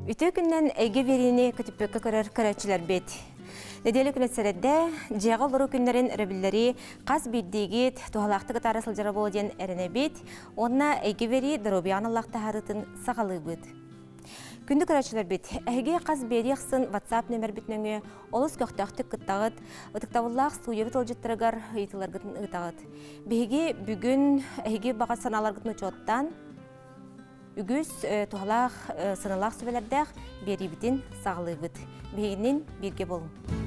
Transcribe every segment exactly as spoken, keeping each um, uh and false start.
Үтө күннен әйге берини көтүппөккө көрөр көрөчүлөр бет. Неделе күнетсерде жеға лұру күннерін өрөбілері қаз биддегет тухалақты гытары сылжары болден әріне бет, онына әйге бері дұробиян Аллахта харытын сағалы бұд. Күнді көрәчілер бет, әйге қаз бері қсын WhatsApp нөмір бітніңі олыс көқтіқтік күттағыт, ұтықтавыллақ суебет олжеттірігар ұйтыларғытын ұйтағыт. Беге бүгін әйге баға саналарғытын ұчоттан, үгіз тухалақ сыналақ сөбелердәқ бері бітін сағалы бұд. Бейінен бірге болың.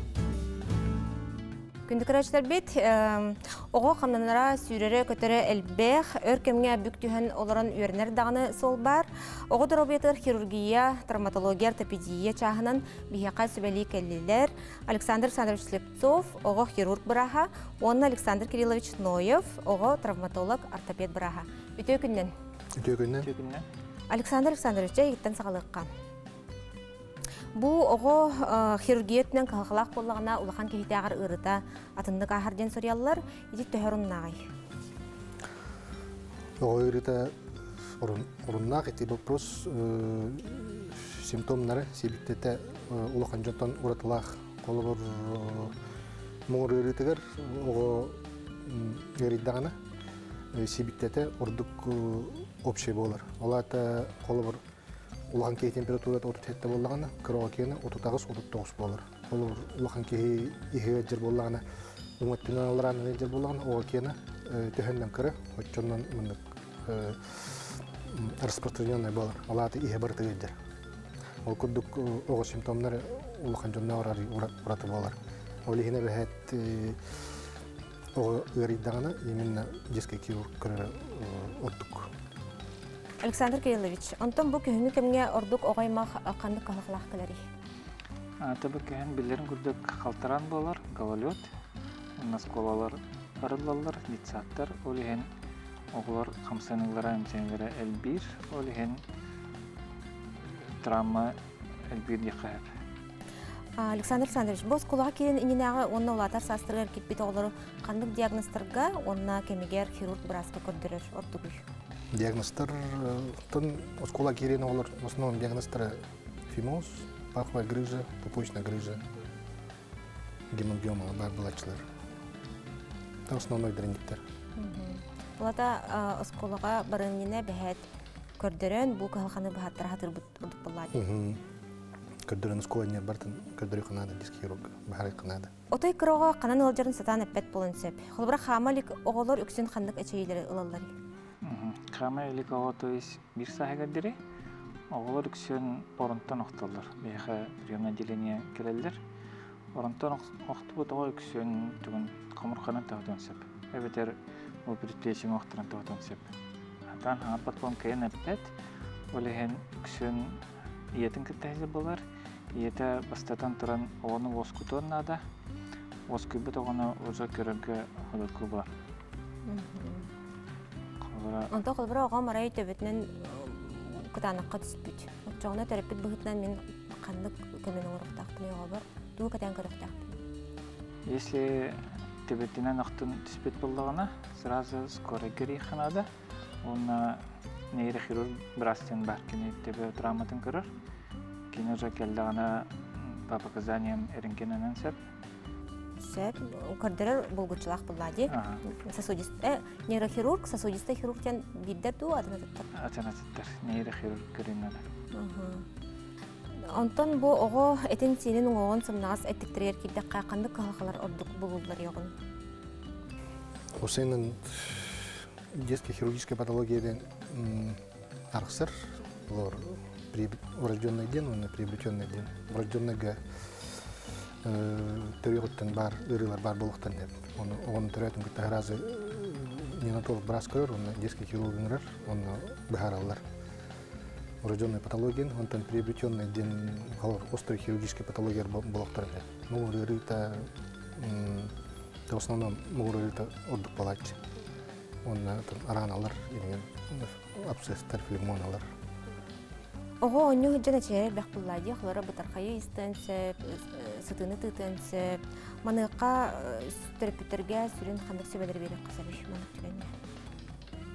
Күнді көрәчілер бет, оғы қамнанара сүйрері көтері әлбәқ, өркемге бүк түйін оларын өрінер дағыны сол бар. Оғы дұробетір хирургия, травматология, ортопедия чағынан бейеқа сөбәлі кәлілер. Александр Александрович Слепцов, оғы хирург бұраға, оны Александр Кириллович Ноев, оғы травматолог, ортопед бұраға. Үтө күннен? Үтө күннен. Александр Александрович жай еттен сағалыққан. Бұл оғы хирургиятынан қалқалақ болағына улақан кейті ағыр ұрыта атынды қағарден сориялар, еді төхірін нағай. Оғы ұрыта ұрыннақ еті вопрос симптомнары себіптеті улақан жонтан ұратылақ қолы бір мұңыр ұрытығыр оғы ұрыдағына себіптеті ұрдық общий болар. Олата қолы бір улахан кей температурада отыз жеті болғаны, кыроға кені отыз тоғыз отыз тоғыз болар. Ол улахан кей ихе жер болғаны, уматтынан алыран жер болғаны, оға кені төхенден кірі, отчоннан распространенный болар. Олаты ихе барты жер. Ол күрдік оға симптомлары улахан жонна ұраты болар. Ол ихіне бәхет оға өрейдағаны, именно детский хирург көрі ұрдық. Александр Кириллович, онтон бұл күйіңі кемге ордық оғаймақ қандық қалықлақ кілері? Табы күйін білерін күрдік қалтаран болар, галалет, ұнас қолалар арылалар, лицаттар, олеген оғылар қамсанылары, әмсенілері әлбір, олеген травма әлбір деқайыр. Александр Александрович, бұл қолаға келен иненағы онына олатар састырғар кетпеті олары қандық диагностарға онына кемегер хирург бұрасқа көрдірір ордығы? Диагносттар оскола кирена олар в основном диагносттары фимоз, паховая грыжа, пупочная грыжа, гемангиома бар булачылар. Это основной дрениктер. Булата осколага барынына бәһәт көрдөрөн бу калханы баһаттар хатыр бурдук булады. Көрдөрөн оскола не бартын көрдөрө канада диск хирург бахары канада. Отой кырога канан ылжарын сатан эппет болонсеп. Холбара хамалик оголор үксүн хандык эчейлери ылаллар. Хама элик оға тойыз бір сағығадыры, оғылар үксен орынтан оқталар. Бейхі приемна деление келелдер. Орынтан оқты бұд оға үксен түгін қамырқанын тағыдан сеп. Әбетер ол предприятиен оқтырын тағыдан сеп. Атан аңырпат болын кайын әппет, олеген үксен иетін кіттәйзі болар. Иеті бастатан тұран оғаны оскутуан нада. Оскүбіт оғаны өзі көріргі құдырқы бар. Онта қолбыра оға марай төбетінен күтаныққа түспейді. Жоғына төреппет бұғытынан мен қандық көмен оңырықтақтын еға бар, дуы кәтен көріктақтын. Если төбетінен оқтын түспет болдығына, сразу скорый гері қанады. Оны нейрохирург бірастен бар кені төбе травматын көрір. Кені уже келдіғана по показаниям әрінкенінен сәп. Сәп, көрдірер бұлғычылақ бұллади. Нейрохирург, сосудисті хирургтен биддер ду адынатыттар? Адынатыттар, нейрохирург көрінеді. Онтон бұл оғы әтен сенің оғын сымнағыз әттіктірер келді қайқанды қағалар ордық бұлылар еғын? Осының детский хирургическая патология арқсыр, врожденный ден, он приобретенный ден. Врожденныйға төрегіттен бар, ұрылар бар болықтан деп. Оның түретін күтті ғаразы неонатолог біраз көрір, оны детский хирургын ұрар, оны бұхар алылар. Врожденный патология, онтан приобретенный ден острый хирургический патология болықтар деп. Мұғыр ұрыта, в основном мұғыр ұрыта ордық балатчы. Оны аран алыр, абсцесстер, флегмон алыр. Оғы оңы ғыджан әчерер бәқ бұллади, қылары бұтарқайы істенсіп, сытыны тұтынсып, маныққа терапевтерге сүрін қандық сөбәлер беріп қасабыш манық түгенде.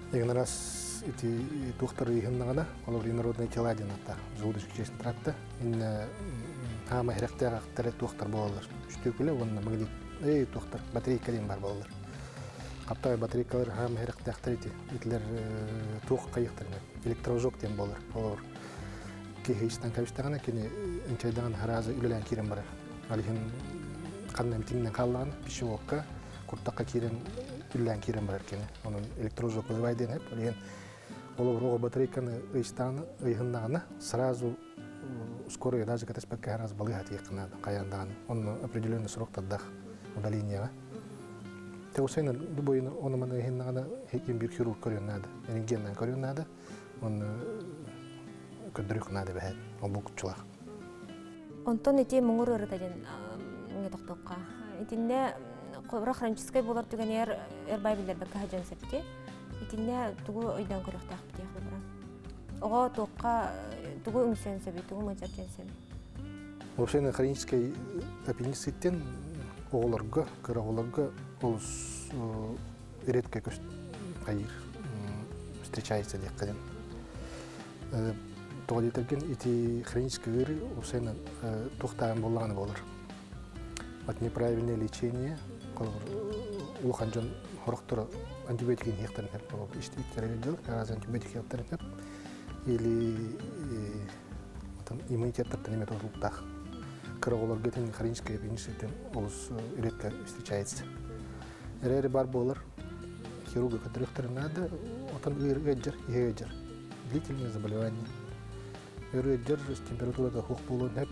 Егін раз эти тухтар иһиннагана, олар инородный тела динатта, желудочек честен тратта. Инна хама херектега тәрә тухтар болалар. Үстүкүле онна магнит, эй тухтар, батарейка ден бар болалар. Каптай батарейкалар хама херектега итлер тух кайыктарына, электрожок ден болар. Олар кехистан кабистагана кене энчайдан харазы үлелән кирен бара. Алихин канна митингнен каллаган пищевокка куртакка кирен үлелән кирен бар кене. Onun электрожок вызывайден хеп, алихин олар рога батарейканы ыйстаны ыйгыннагана сразу скоро даже катаспекка раз балыгат якынады каяндаган. Он определенный срокта дах удалениега. Те усайна дубойны оны мана ыйгыннагана хеким бир хирург көрөннады. Рентгеннен көрөннады. Он көдөрүк нады бәһәт. Он бу кучулак. Онтон эти моңор өрөтәден меңе токтокка. Итинне кобра хронический болар түгенер эрбай билер бәккә хаҗан септи. Итинне тугу ойдан көрөктәк битә хәбәр. Ого токка тугу үңсен сәби, тугу мәҗәрҗен сәби. Вообще на хронический аппендициттен оголарга, кыраголарга ол редко көс кайыр встречается диккәдән. Тоғалетерген эти хронические гыры усайна тухтаган боллаганы болар. От неправильное лечение, улханжан хорохтора антибиотик инъекторын хеп, иштиттерге жыл, раз антибиотик инъекторын хеп, или там иммунитеттер неме толуктах. Кыраголарга тен хронический аппендициттен олус редко встречается. Эре бар болар, хирурга которых надо, отан гыжер, гыжер. Длительное заболевание. Гыжер с температурой хух полон хеп.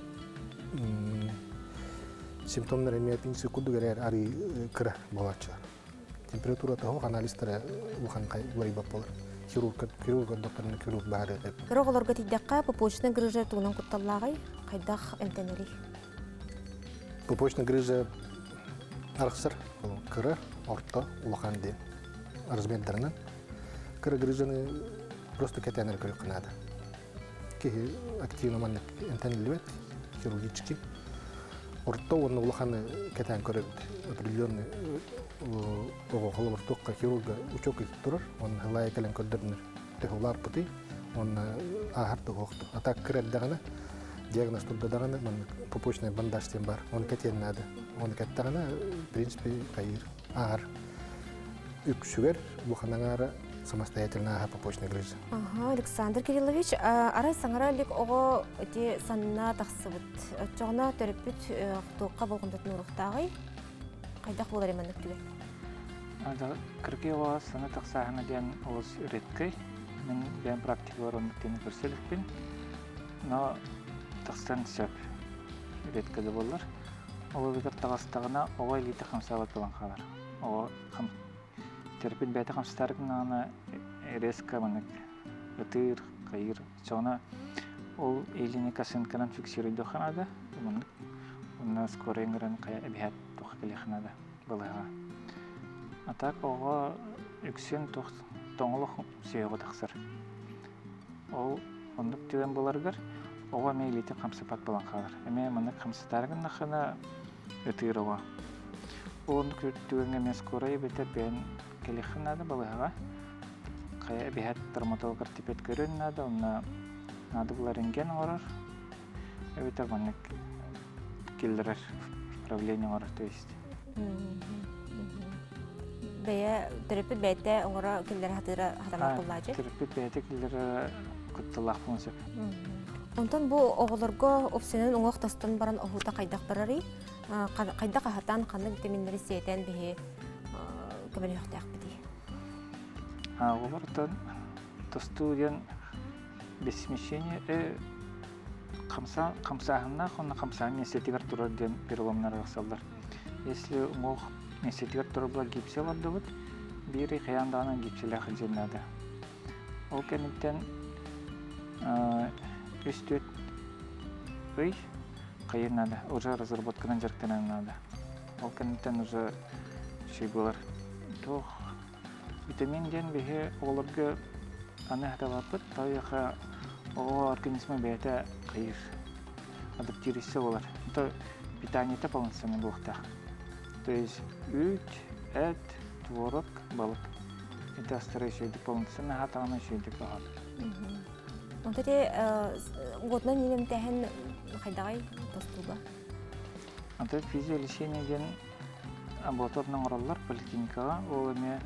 Симптомлар эми аппендицит куду герер ари кыра болача. Температура тахо анализтер ухан кай лайбап болар. Хирург хирург докторны хирург бары деп. Кыраголарга тиддакка попочтан грыжа тугунан кутталлагай кайдах эмтенери. Попочтан грыжа архсыр кыра орто улахан ден. Размердернен. Кыра грыжаны просто кетенер көрөк кынады. Ки активно маннык эмтенилбет хирургический. Орто оны улаханы кетен көрөк определенный ого холор токка хирурга учок итип турар. Он хылай келен көддөрнөр. Техулар пути. Он ахарты хокты. Атак креддагана диагноз турдадагана мен попочный бандаж тем бар. Он кетен надо. Он кеттагана в принципе кайыр. Ар үксүгер буханаңара самостоятельно попочный грыжа. Ага, Александр Кириллович, арай саңаралик ого эти санна тахсыбыт. Чогна терапит токка болгондот нуруктагы. Кайдак болар эмендик түгел. Ада кыргыйга сана таксагына ден олус редкий. Мен бен практикаларын тени көрсөтүппүн. Но таксан сөп редкий болар. Ол битер тагастагына ого элите хамсабат болгон калар. Ого хам терапит бәйті қамсыстарығына резко мәнік өтір, қайыр, соғына ол элиникасын канан фиксируйды қанады, мәнік онына скорынгырын қая әбиғат тоқы келе қанады бұлыға. Атак оға үксен тоңылық сүйеғі тақсыр. Ол ондық түген боларғыр, оға мейлеті қамсыпат болан қалар. Әме мәнік қамсыстарығына қана өтір оға. Ондық түгенге мен скорый бетер бән келехин надо балыга. Кая бихат травматологар типет көрөн надо, онна надо было рентген орор. Это манник киллер правление орор, то есть. Бая терапит бәйте оңора киллер хатыра хатамак буллажы. Терапит бәйте киллер кутталак булсак. Онтон бу оголорго опсенен оңох тастан баран ohута кайдак барары. Кайдак хатан каны витаминнери сетен бихи кемени хтак бити. А говорят, то студент без смещения э камса камсахна, он камса месяцевый тур ден переломный рассалдар. Если мог месяцевый тур был гипсел отдавать, бири хаяндана гипселя ходить надо. Окенитен истет ой кайер надо, уже разработка на жаркана надо. Окенитен уже шейбулар. То витамин ден бихе оларга аны хаталапыт, таяха о организма бәйті қайыр адаптируйся олар. То питание-то полноценный болықтақ. То есть үт, әт, творог, балық. это старый шейдик полноценно хатана шейдик охот. Онда те годна нилем тәһен хайдагай тостуга. Anta fiziğe ilişkiyen abortordan oralar poliklinikaya o ne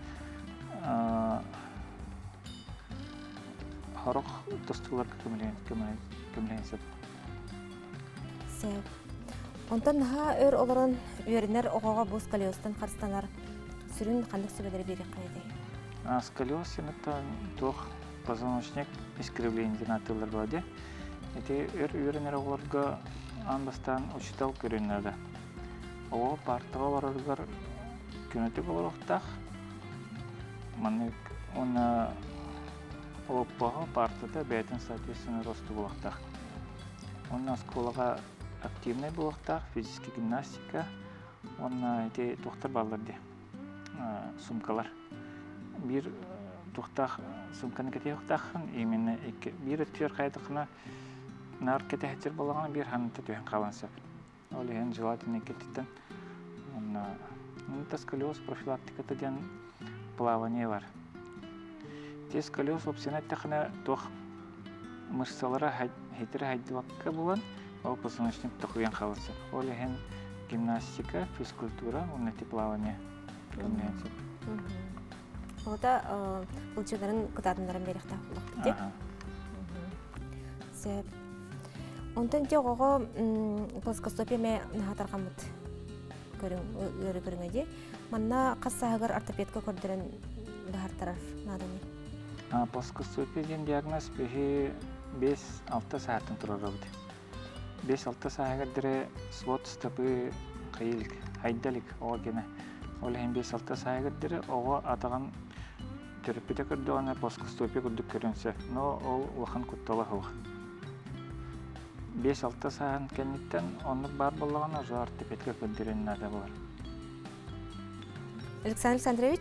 harok tostular kemelen kemelen kemelen sep. Sep. Ondan ha ör olaran üyerenler oğağa boz skoliozdan karstanlar sürün kandık sübeleri beri kaydı. А сколиоз это тох позвоночник искривление натылар баде. Эти өр üyerenler oğlarga anbastan uçtal görünürdü. O partağa varırlar künetük olarak manik ona o paha partada beten соответственно росту olarak. Ona skolaga активный olarak fiziki gimnastika ona ete doktor ballardı. Sumkalar. Bir doktor sumkanı kete yoktağın imенно bir tür kaydıqına nar kete hecir bolağına bir hanıta tühen kalansa. Олеген желательно кетитен. На это сколиоз профилактиката ден плавание бар. Те сколиоз опсионат тахна тох мышцалары хетер хайдыбакка булан, ол позвоночник тохуян халысы. Олеген гимнастика, физкультура, оннати плавание. Комбинация. Олда улчыларын кытатындарын беректа булак ди. Сеп Онтан те оға плоскостопия ме нахатарғамыд көрі көріңеде. Манна қассағығыр ортопедка көрдірін бағартарар наданы? Плоскостопия ден диагноз беш-алты сағаттың тұрар өбді. беш-алты сағығыр дірі свод стопы қиылық, хайдалық оға кені. Олеген беш-алты сағығыр дірі оға атаған терапия көрді оңа плоскостопия көрдік көрінсе. Но ол уахан күттала хуақ. беш-алты сағын кәнеттен онық бар болағына жо ортопедка көндерен нада болар. Александр Александрович,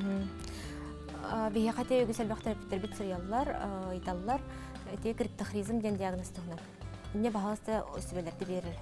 бейе қате өгісел бақтар бит сұрыялылар, айталылар, әте криптохризм ден диагностығынан. Үнне бағалысты өсібелерді берір?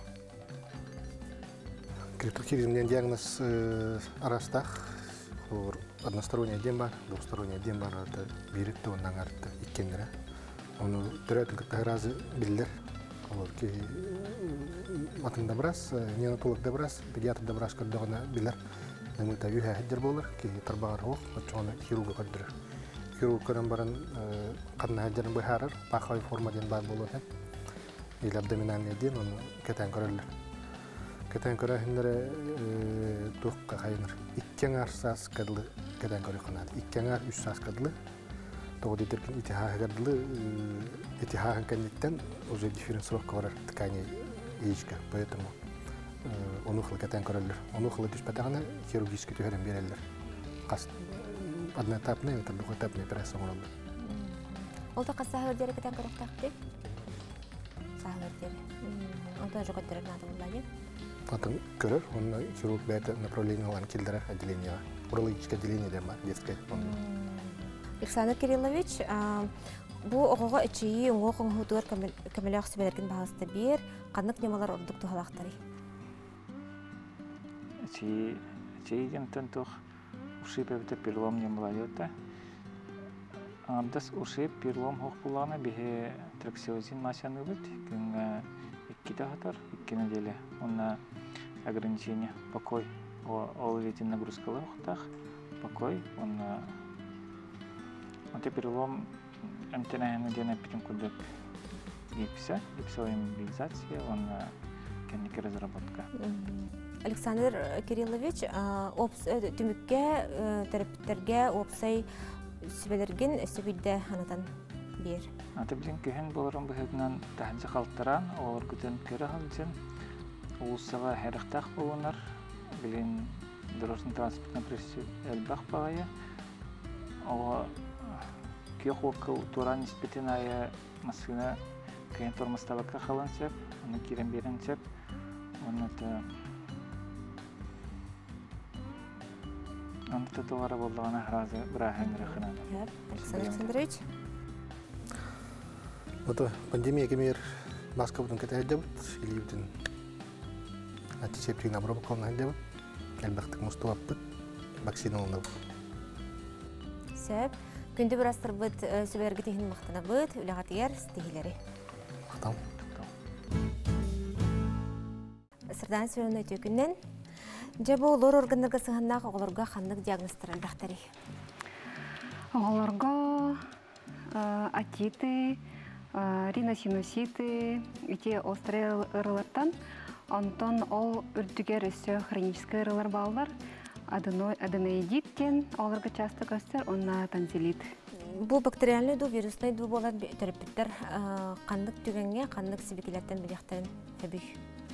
Криптохризм ден диагноз арастақ, односторонний ден бар, двусторонний ден бар, берікті оннан арытты иккендері. Оны түрәтін күтті разы білдер. Оларки матында біраз, неонатологда біраз, педиатрда біраз көрдіғына білер. Нәміта үйә әддер болыр, ки тарбағар оқ, отчоғына хирурга көрдірір. Хирург көрін барын қадына әддерін бұйхарыр, бақай формаден бар болыр. Ел абдоминальный ден, оны кәтән көрілер. Кәтән көрәхіндері тұққа қайыныр. Иккен ар сас кәділі кәтән көрі қанады. Иккен ар үш сас кәділі. Тоғыды деркен итихаға кәділі Этихахан кандидаттан уже дифференцировка бар ткани яичка, поэтому onu хылкатан көрөлөр. Onu хылы түшпатагына хирургический төһөрөн берелер. Одноэтапный, это двухэтапный операция болот. Ол да касагыр дерек катан көрөктөктү. Сагыр дерек. Онда жок өтөрөр надо булайды. Потом көрөр, он хирург бета направление алган келдер отделение. Урологическое отделение да бар, детское. Александр Кириллович, бу оғыға үчейі оңғы қоңғудуар көмілі ақсыбелерген бағасты бер, қанық немалар ордық тұғалақтары? Үчейі ден тұқ ұшып әбіті перелом немалар өті. Андас ұшып перелом хоқ бұлағына бейі траксиозин масяны өбіт. Күнгі екі тағатар, екі неделе. Онна ограничение покой. Ол ретин нагрузкалы оқтақ, покой. Онна перелом Антенна дена питем кудек гипса, гипсовая мобилизация, он кенники разработка. Александр Кириллович, түмікке, терапевтерге опсай сөбелерген сөбейді анатан бер? Аты білін күйін болырын бұхетінен тәхінзі қалтыран, олар күтін көрі қалдың, ұлысыға әріқтақ болынар, білін дұрысын транспортна прессе әлбақ бағайы, оға Кёхуакыл туран испытанная машина, кейін тормозтабаққа қалан сеп, оны керен берен сеп, оны это... Оны это товара болдағына ғразы бірағын рахынады. Александр Александрович? Вот пандемия кемер маска бұдың кәті әдебіт, или бұдың антисептик обработка қалын әдебіт, әлбәқтік мұстуап бұд, вакцина олында бұд. Сөп, күнді бір астыр бұд сөбергі тегін мақтана бұд, үліғатығар стихилері. Мақтам. Сырдан сөйін өте күннен, жабы олар органдарға сығаннақ оғыларға қандық диагностырылдақтары. Оғыларға атиты, риносинуситы, ете острый ырылардан, онтон ол үрдігер өсі хронический ырылар балылар, аденоидиттен оларға часто көстер, онна танзелит. Бұл бактериальный ду, вирусный ду болар терапевттер қандық түгенге, қандық себекелерден білектерін әбүй.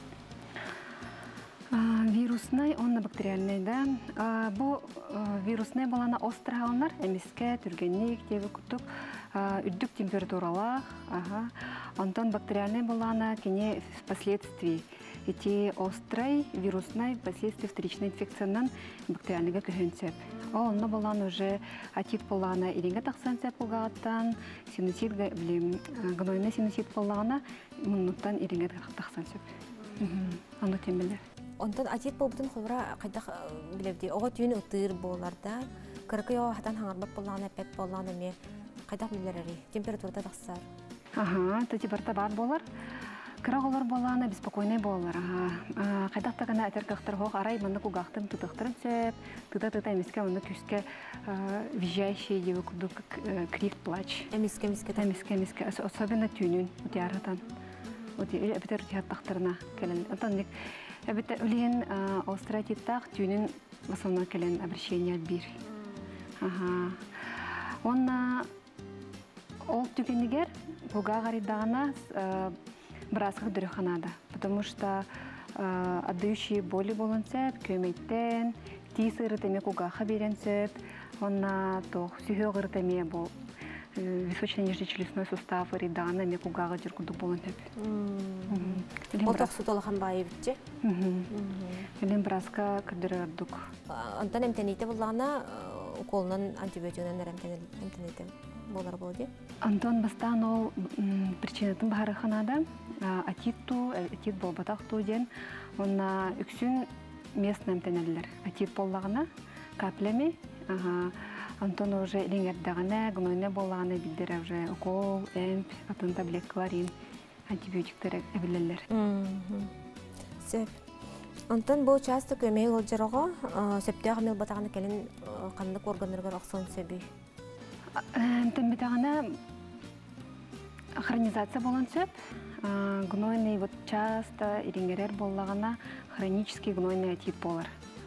Вирусный, онна бактериальный, да. Бұл вирусный балана острый алынар, әмеске, түргеннек, тегі күттік, үрдік температуралақ, онтон бактериальный балана кене впоследствии. Эти острый, вирусный, впоследствии вторичной инфекционнан бактериальныйга көһөнсөп. Ол онна балан уже атит балана иринге тақсан сөп болғаттан, синусит, гнойный синусит балана, мұнуттан иринге тақсан сөп. Оны темелер. Онтон атит болбутун холбара кайдак билебди. Ого түйүн ытыр боларда, кыркы yo хатан хаңарбап болгана пет болгана ме кайдак билерери. Температурада тақсар. Ага, то температура бар болар. Кыраголор болгана беспокойный болар. Ага. Кайдакта гана атеркактар хок арай мында кугактын тутыктырын сөп, тыта-тыта эмеске мында күскө визжающий деп кудук крик плач. Эмеске эмеске эмеске эмеске особенно түйүнүн утярatan. Оти эбитер тактарына келен. Антон Эбите үлен остратиттах түйінін в основном келен обращение бир. Онна ол түгенігер бұға ғаридағына біразғы дүріханада. Потому что отдающие боли болын сөп, көмейттен, тиіс ғырытеме құғаға берен сөп, онна тоқ сүйе ғырытеме бұл. Височно-нижнечелюстной сустав ридана ме кугага жүргүндүк болон деп. Оток сут алган баай битчи. Элен бразга кырдырдык. Антан эмтенейте булгана уколунан антибиотигинен эмтенейте болар болду. Антон бастан ол причинатын баарыханада атитту, атит болбатактуу ден, онна үксүн местный эмтенелер. Атит боллагана каплеме, Антон уже ленгердагана, гнойне боллагана билдер уже укол, эмп, атын таблеткалар, антибиотиктер эбилелер. Сөп. Антон бу часто көмөй олжорого, сөптөгө мел батаганы келин кандык органдарга оксон сөбүй. Антон батагана хронизация болон сөп. Гнойный вот часто ирингерер боллагана хронический гнойный атит болар.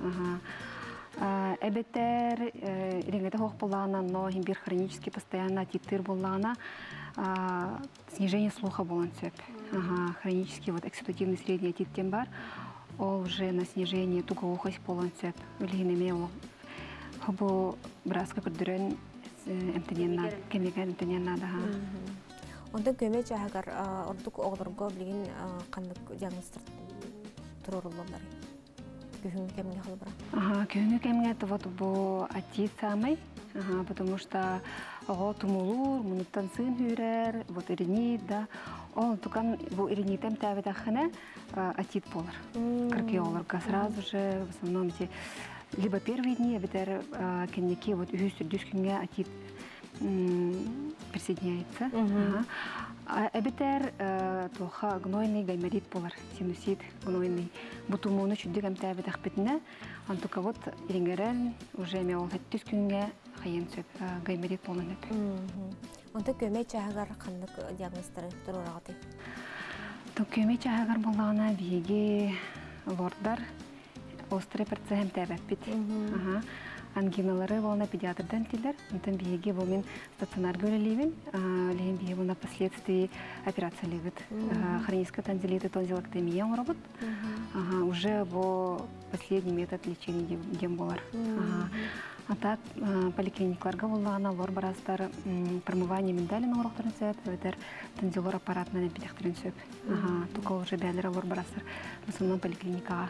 Эбетер ирингете хох боллагана, но бир хронически постоянно атиттер боллагана снижение слуха болон сөп. Хронический вот эксудативный средний атиттен бар. Ол уже на снижение тугоухость болон сөп. Үлгенеме ол хобу бразга күрдүрөн эмтенен кемеген эмтенен нада. Ондан көмөй жагар ордук оглорго билген кандык диагноз туруруллар. Күйүнгө кемге халбара. Ага, күйүнгө кемге вот бу атит самый, ага, потому что ого тумулур, мунуттан сын хүрер, вот иринит, да. Ол тукан бу иринитем табетахына атит болар. Кыркы оларга сразу же в основном эти либо первые дни, битер кеннеки вот үһүс күнгө атит присоединяется. Эбитер тоха гнойный гайморит болар, синусит гнойный. Бутумуну чүддик эмтәбе тахпетне, антука вот ирингерен уже меол хаттис күнгө хайын сөп гайморит болон деп. Онда көмөй чагар кандык диагноздары турурагаты. То көмөй чагар болгана биеге лордар острый перцем тебеппит. Ага. Ангиналары волна педиатрдан тилер, онтан биеге болмен стационар гөлелевин, леген бие волна последствий операция левит. Хроническая танзелита, тонзилоктомия он робот. Уже во последний метод лечения демболар. А так поликлиникларга волна лор барастар промывание миндалин урохтарын сөп, ветер танзилор аппаратна педиатрин сөп. Только уже бәлер лор барастар в основном поликлиникага.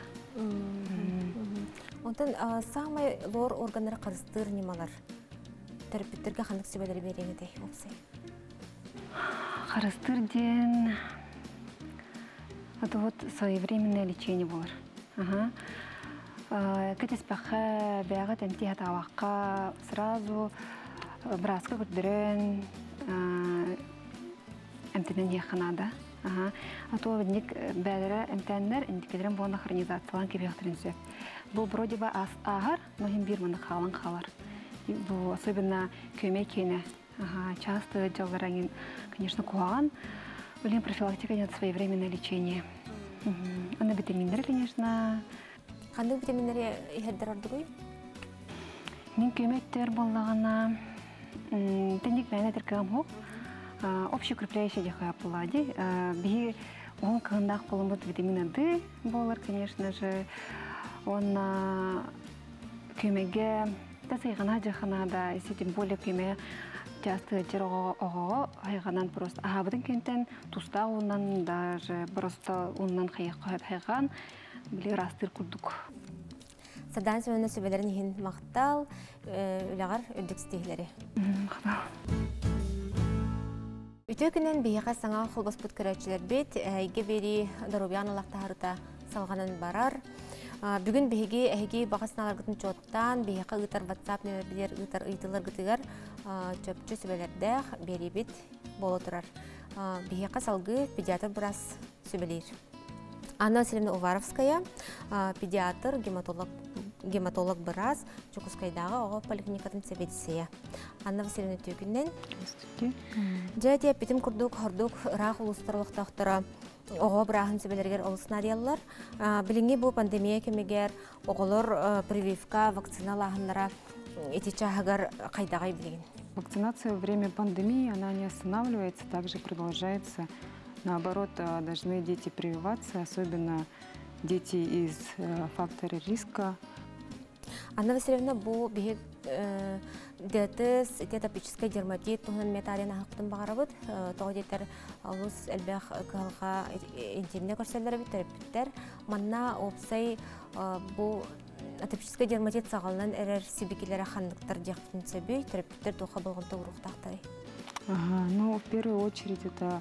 Онтан самый лор органдары қазыстыр немалар? Терапевттерге қандық сөбелері береңеді олсай? Қарыстыр ден... Это вот своевременное лечение болар. Кәтеспәқі бәғі тәмті атауаққа сразу браска күрдірін әмтінен еқынады. А то ник бәдері әмтәнлер индикелерін бұғына хронизациялан кебеғтірін сөп. Бұл вроде бы ағар, но хем бір мұны қалан қалар. Бұл особенно көмей кені. Часто жалғараңын, конечно, куаған. Блин, профилактика нет своевременное лечение. Аны витаминдер, конечно. Қандай витаминдері ехеддер ордығой? Мен көмектер болағына тәндік мәйіне тіркіғам хоқ. Общеукрепляющая дихая плади. Би он кандах поломот витамина D болар, конечно же. Он көмеге тасайғана жахана да, если тем более көмеге часто жирого ого хайганан просто. А бұдың кентен туста оннан даже просто оннан хайған біле растыр күрдік. Сардан сөйіні сөбелерін ехін мақтал, үліғар үлдік стейлері. Мақтал. Үтө күнен бейіға саңа қолбаспыт көрәтшілер бет, әйге бері Дарубиян Аллахтағарыта салғанын барар. Бүгін бейге әйге бағасыналар күтін чоттан, бейіға ұйтар WhatsApp нөмірлер, ұйтар ұйтылар күтігер чөпчі сөбелердәқ бері бет болу тұрар. Бейіға салғы педиатр бұрас сөбелер. Анна Васильевна Уваровская, педиатр, гематолог, гематолог бұрас, Чукускайдағы оғы поликлиникатын сөбетісея. Анна Васильевна Тюкіннен. Жәде бітім күрдік, хордық, рақ ұлыстырылық тақтыра оғы бірағын сөбелергер олысына диялылар. Біліңе бұл пандемия кемегер оғылыр прививка, вакцина лағындара етечі ағығар қайдағай білген. Вакцинация во время пандемии, она не останавливается, также продолжается. Наоборот, должны дети прививаться, особенно дети из фактора риска. Анна Васильевна, бұл бейік диатез, диатопический дерматит, тұғын метарина хақтың бағарабыд, тоғы дейтер алыс әлбәқ қылға интерне көрселері бит, терапевттер. Манна опсай бұл атопический дерматит сағалынан әрер себекелері қандықтар дияқтың сөбей, терапевттер тоға болғынты ұрықтақтары. Ну, в первую очередь, это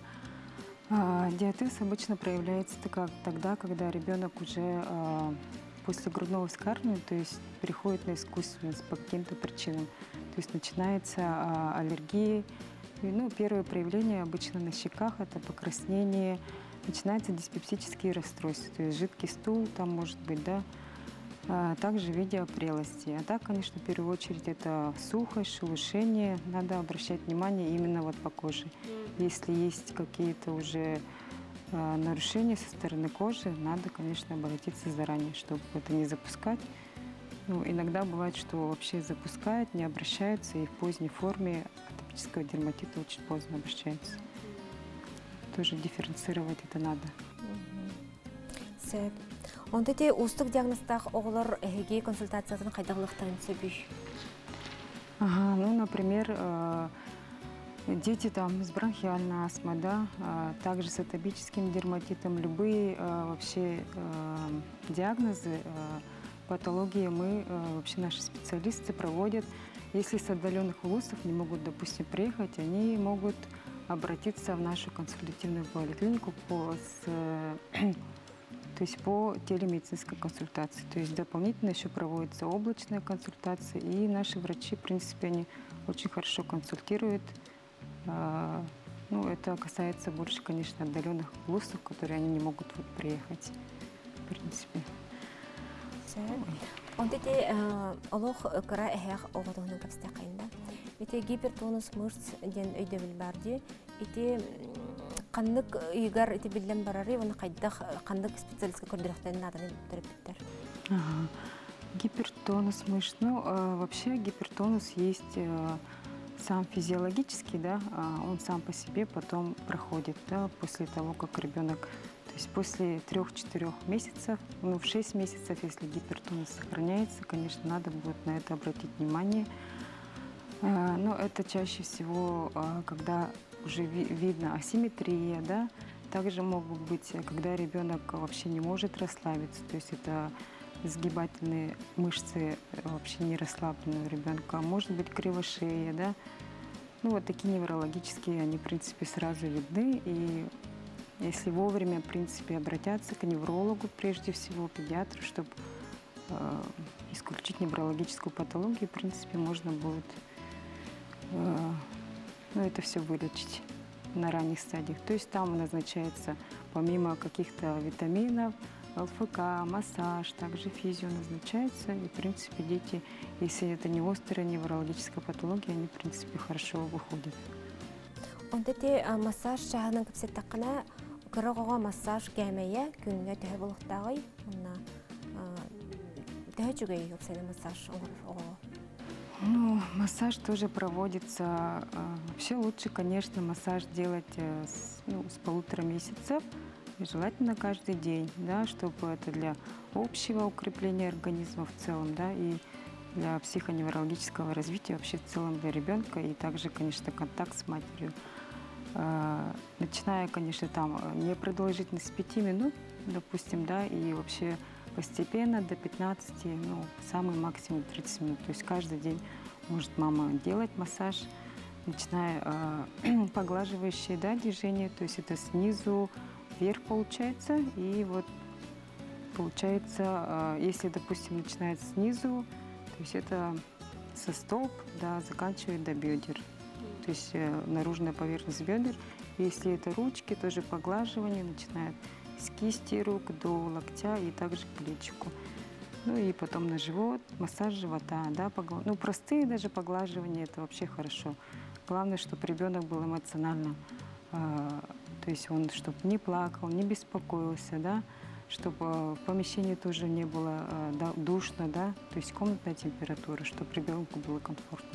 диатез обычно проявляется тогда, когда ребенок уже после грудного вскармливания, то есть переходит на искусственность по каким-то причинам. То есть начинается аллергия. Ну, первое проявление обычно на щеках – это покраснение. Начинаются диспепсические расстройства, то есть жидкий стул там может быть, да. А также в виде опрелости. А так, конечно, в первую очередь это сухость, шелушение. Надо обращать внимание именно вот по коже. Если есть какие-то уже нарушения со стороны кожи, надо, конечно, обратиться заранее, чтобы это не запускать. Ну, иногда бывает, что вообще запускают, не обращаются, и в поздней форме атопического дерматита очень поздно обращаются. Тоже дифференцировать это надо. Сөп. Он тете устық диагностақ оғылар әйге консультациясын қайдағылықтарын сөбүй? Ага, ну, например, дети там с бронхиальной астмой, да, также с атопическим дерматитом, любые вообще диагнозы, патологии мы, вообще наши специалисты проводят. Если с отдаленных улусов не могут, допустим, приехать, они могут обратиться в нашу консультативную поликлинику по, с, то есть по телемедицинской консультации. То есть дополнительно еще проводится облачная консультация, и наши врачи, в принципе, они очень хорошо консультируют. Ну, это касается больше, конечно, отдаленных улусов, которые они не могут вот приехать, в принципе. Он тете олох кара эхях оғадығының капстақайында. Ите гипертонус мышц ден өйді білбарды. Ите қандық үйгар ите білден барары, оны қайдақ қандық специалистке көрдіріқтен аданы терапевттер. Гипертонус мышц. Ну, вообще гипертонус есть сам физиологический, да, он сам по себе потом проходит, да, после того, как ребенок, то есть после трех-четырех месяцев, ну, в шесть месяцев, если гипертонус сохраняется, конечно, надо будет на это обратить внимание. Но это чаще всего, когда уже видно асимметрия, да, также могут быть, когда ребенок вообще не может расслабиться, то есть это сгибательные мышцы вообще не расслаблены у ребенка, может быть кривошея, да. Ну, вот такие неврологические, они, в принципе, сразу видны. И если вовремя, в принципе, обратятся к неврологу, прежде всего, педиатру, чтобы э, исключить неврологическую патологию, в принципе, можно будет э, ну, это все вылечить на ранних стадиях. То есть там назначается помимо каких-то витаминов, ЛФК, массаж, также физио назначается. И, в принципе, дети, если это не острая неврологическая патология, они, в принципе, хорошо выходят. Он эти массаж шаханан капсет такана, корогого массаж кемея, күнгә тәһә булыктагы, онна тәһә чугай капсет массаж ого. Ну, массаж тоже проводится. Вообще лучше, конечно, массаж делать с, ну, с полутора месяцев. И желательно каждый день, да, чтобы это для общего укрепления организма в целом, да, и для психоневрологического развития вообще в целом для ребенка, и также, конечно, контакт с матерью. Начиная, конечно, там не продолжительность с пяти минут, допустим, да, и вообще постепенно до пятнадцати, ну, самый максимум тридцать минут. То есть каждый день может мама делать массаж, начиная э, поглаживающие, да, движения, то есть это снизу вверх получается. И вот получается, э, если, допустим, начинает снизу, то есть это со стоп, да, заканчивает до бедер. То есть э, наружная поверхность бедер. Если это ручки, тоже поглаживание начинает с кисти рук до локтя и также к плечику. Ну и потом на живот, массаж живота, да, погла... ну простые даже поглаживания, это вообще хорошо. Главное, чтобы ребенок был эмоционально, э, то есть он, чтобы не плакал, не беспокоился, да, чтобы в помещении тоже не было э, да, душно, да, то есть комнатная температура, чтобы ребенку было комфортно.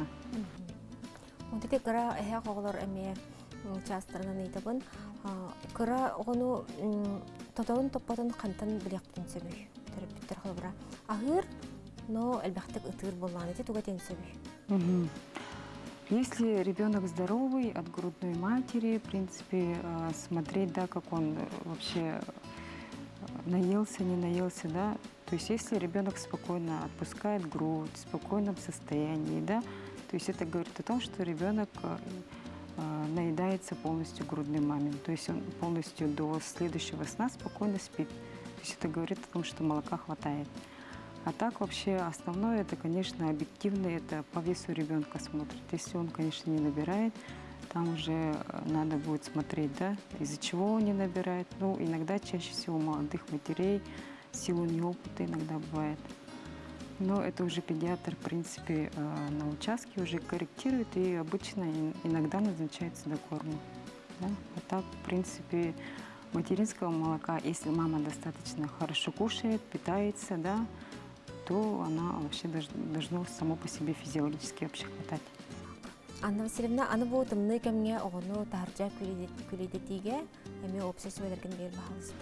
Вот эти гора эхе коглор эме частарынан итабын, гора ону тоталын топпатын кантан билектин сөбүй. Терапевттер халбыра. Ахыр, но элбахтык ытыр болланы те тугатен сөбүй. Если ребенок здоровый от грудной матери, в принципе, смотреть, да, как он вообще наелся, не наелся, да. То есть если ребенок спокойно отпускает грудь, в спокойном состоянии, да, то есть это говорит о том, что ребенок наедается полностью грудной мамой. То есть он полностью до следующего сна спокойно спит. То есть это говорит о том, что молока хватает. А так вообще основное, это, конечно, объективно, это по весу ребенка смотрит. Если он, конечно, не набирает, там уже надо будет смотреть, да, из-за чего он не набирает. Ну, иногда, чаще всего, у молодых матерей в силу неопыта иногда бывает. Но это уже педиатр, в принципе, на участке уже корректирует и обычно иногда назначается докорму. Да? А так, в принципе, материнского молока, если мама достаточно хорошо кушает, питается, да, то она вообще должно само по себе физиологически вообще хватать. Анна Васильевна, аны бу тымны кемге огону таржа күлидетиге, эми обсес белерген бер бахалыста.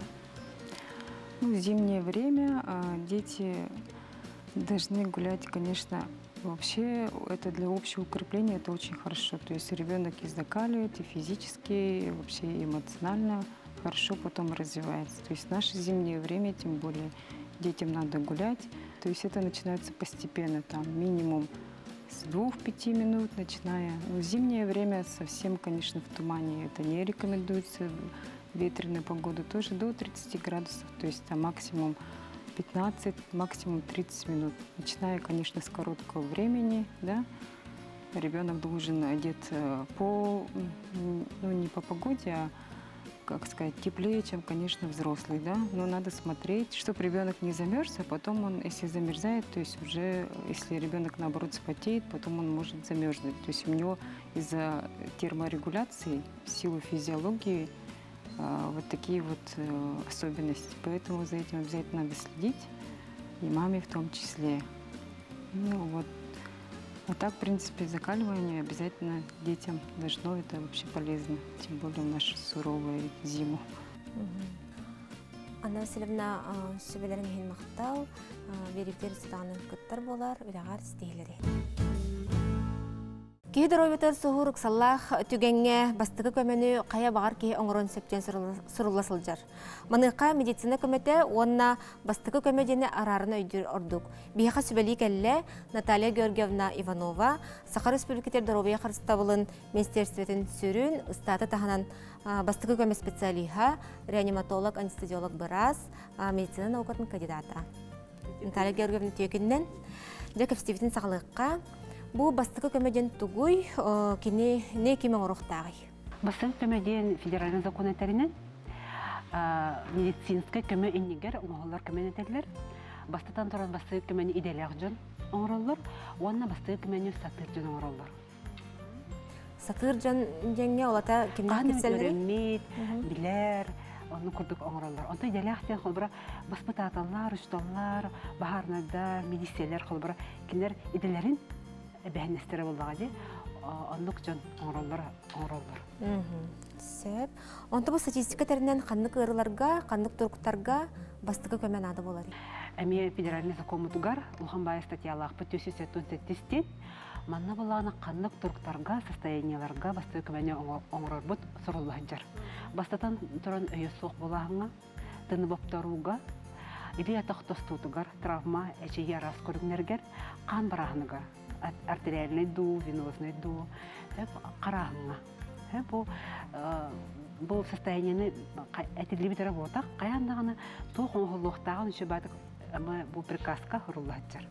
Ну, зимнее время дети должны гулять, конечно, вообще это для общего укрепления это очень хорошо. То есть ребенок и закаливает, и физически, и вообще эмоционально хорошо потом развивается. То есть в наше зимнее время, тем более, детям надо гулять. То есть это начинается постепенно, там минимум с двух-пяти минут, начиная. Но в зимнее время совсем, конечно, в тумане это не рекомендуется. Ветреная погода тоже до тридцати градусов, то есть там максимум пятнадцать, максимум тридцать минут. Начиная, конечно, с короткого времени, да, ребенок должен одеться по, ну, не по погоде, а, как сказать, теплее, чем, конечно, взрослый, да. Но надо смотреть, чтобы ребенок не замерз, а потом он, если замерзает, то есть уже, если ребенок, наоборот, спотеет, потом он может замерзнуть. То есть у него из-за терморегуляции, в силу физиологии, вот такие вот э, особенности. Поэтому за этим обязательно надо следить, и маме в том числе. Ну вот. А так, в принципе, закаливание обязательно детям должно, это вообще полезно, тем более в нашу суровую зиму. Анна Васильевна, сөбелерин хин мактал, бериктер сытанын кыттар болар, үлягар стейлери. Кихи доройтар суһурук саллах түгенге бастыгы көмөнү кая багар кихи оңорон септен суруласылжар. Маныка медицина көмөтө онна бастыгы көмөдени арарын өйдүр ордук. Бияха сөбели келле Наталья Георгиевна Иванова Саха Республикатер Доробия Харстабылын министерстветін сүрүн статы таханан бастыгы көмө специалиха, реаниматолог, анестезиолог бираз, медицина наукатын кандидата. Наталья Георгиевна түйекиннен Жаков Стивитин сағылыққа Бу бастыкы көмөден тугуй кини не киме орохтагы. Бастыкы көмөден федеральный закон этеринен медицинская көмө иннигер оңолор көмөнетелер. Бастатан туран бастыкы көмөні иделяк жон оңороллор, онна бастыкы көмөнү сатыр жон оңороллор. Сатыр жон жеңге олата кимден китселери? Каны билер, onu kurduk oңороллор. Онда иделяктен холбара баспытаталар, ушталлар, бахарнада, медиселер холбара кинер иделерин бәһнестері болдағады, онлық жон оңыроллар оңыроллар. Сәп. Онда бұл статистика тәрінен қандық ұрыларға, қандық тұрқтарға бастықы көмен ады болар? Әме федеральный закон мұтығар, ұлған бай статьялақ бұт төсі сәттін сәттістен, манна болағына қандық тұрқтарға, состоянияларға бастықы көмені оңырор бұт сұрылған жар. Бастатан тұран өйі соқ болағына, тыны боптаруға, иде атақ тостутығар, травма, әчейі арас көрінергер, қан барағыныға. Артериальный ду, венозный ду, қарағыңа. Бұл состояниені әтелі бітері болтақ, қаяндағыны тоқ оңғылуқтағын үші бәдік бұл приказқа ұрылатжар.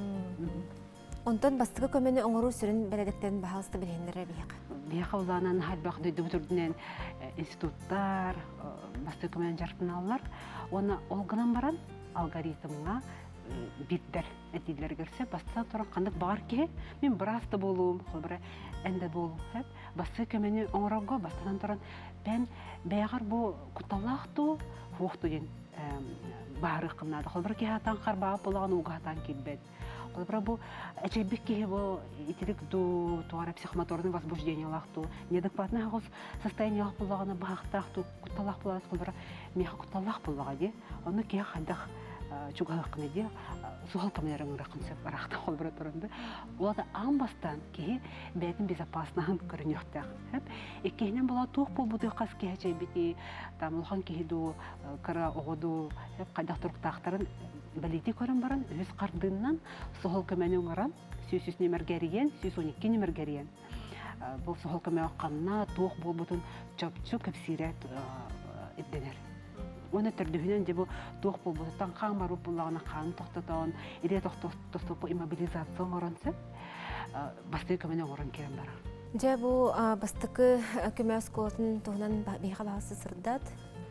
Онтан бастығы көмені оңыру сүрін бәледіктерін бағалысты білгендері бейіқ? Бейіқ олағынан хәлбақ дөйді бұтырдынен институттар, бастығы көмені жарқын алылар. Оны олғынан баран алгоритмға биттер әтейлер көрсе, бастыдан тұран қандық бағар ке, мен бірасты болуым, қолбыра әнді болуым. Басты көмені оңырауға бастыдан тұран бән бәйғар бұл құталақты хуқты ден бағары қынады. Қолбыра ке хатан қарбағы болаған уға хатан келбәді. Қолбыра бұл әчейбік ке бұл итілік ду, туғара психомоторный возбуждение лақту, недекватный ағыз состояниялық болағына бағықтақты, құталақ болағыз, қолбыра меға құталақ болаға де, оны ке қандық чугалақны де суғал камераңын рақынсып барақтан қолбыра тұрынды. Олады амбастан кеге бәдін безопаснағын көрінеқтақ. Еккейінен бола туқ бол бұды қас кеге жайбеті, ұлған кегеду, қыра оғыду, қайдақ тұрықтақтарын бәлейті көрін баран, өз қардыннан суғал көмәні оңыран, сүйсіз немергеріен, сүйс он екі немергеріен. Бұл суғал көмәні қанна, туқ бол бұтын чөпчу көпсирет едденер. Оны түрдігінен де бұл туқ бұл бұтын қан барып бұлағына қанын тоқтатауын, иде тоқтатып иммобилизацион орансы, бастығы көмәні оңыран керен бара. Жа бұл бастығы көмә сколатын тұғынан бейға бағасы сырдат?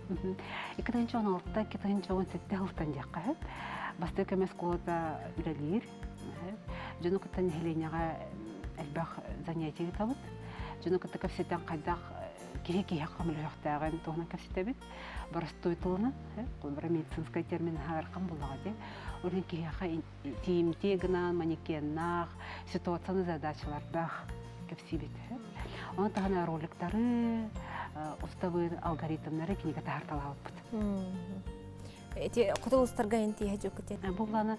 екі мың он алтыда, екі мың он жетіде ғылықтан жаққа. Бастығы көмә сколата үлелер. Жөні күттен хеленеға әлбәқ занятия табыт. Жөні күтті көпсеттен қайдақ кеге-кеге қамылы жоқтағын тұғынан көпсеттебет. Барысты ойтылына, қолбыра медицинскай термин ғарқан болаға де. Олен кеге тиімтегінан, манекеннақ, ситуацияны задачалар бәқ көпсебет. Оны тағына роликтары, уставы алгоритмнары кенеге тағарталауып бұд. Құтылыстарға енті ехе жоқ кетеді? Бұланы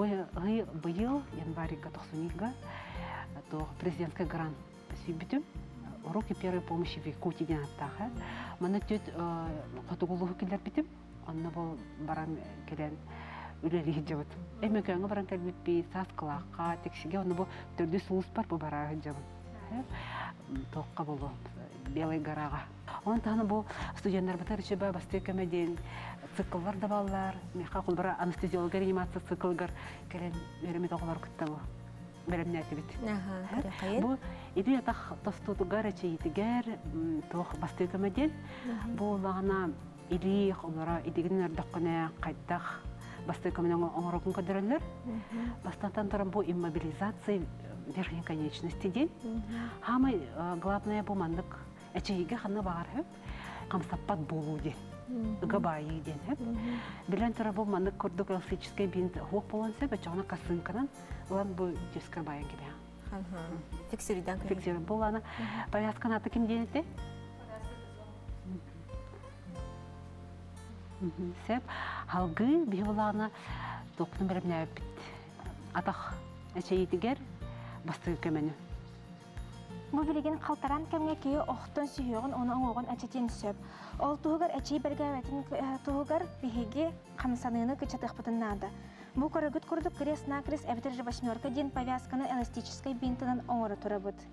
бұйыл, январьға тоқсуниға, президентская грант сөйбітім. Уроки первой помощи в Якутии ден аттаға. Маны төт құтығылығы келер бітім, онына бұл баран келен үлелігі жабыт. Әмі көңі баран кәлбет бей, сас қылаққа, текшіге, оны бұл түрді сұлыс бар бұл барағы жабыт. Тоққа болу, белый гараға. Оны тағына бұл студенттар бұтар үші бай басты көмеден цикллар да балалар, меқа құлбара анестезиолог реанимация циклгар келен өремет оғылар күтті бұл. Бәрімне әті бет. Бұл иде ятақ тостутығар әчейітігер тоқ басты көмеден. Бұл олағына илиқ, олара идегінің өрдіқіне қайдақ басты көмеден оңырықын көдірілер. Бастантан тұрын бұл иммобилизация верхней конечности ден. Хамы главное бұл мандық әчейіге қаны бағар хөп, қамсаппат болу ден. Габайы ден. Білен тұры бұл мандық күрдік эластический бинт хоқ болансы, бәчіғына қасынқынан олан бұл тескір байын кебе. Фиксириден көмі? Фиксириден. Бұл аны повязканы аты кем денеті? Сәп, халғы бей болағына тоқтың бәріміне өппет. Атақ әчейетігер бастығы көмені. Бұл білеген қалтаран кәмге кейі оқтын сүйеғін оны оңоғын әчетен сөп. Ол тұғығар әчей бәргәвәтін тұғығар бігеге қамсанығыны күчатық бұтыннады. Бұл көрігіт күрдік крес-накрес әбітір восьмерка ден повязканы эластической бинтынан оңыры тұры бұд.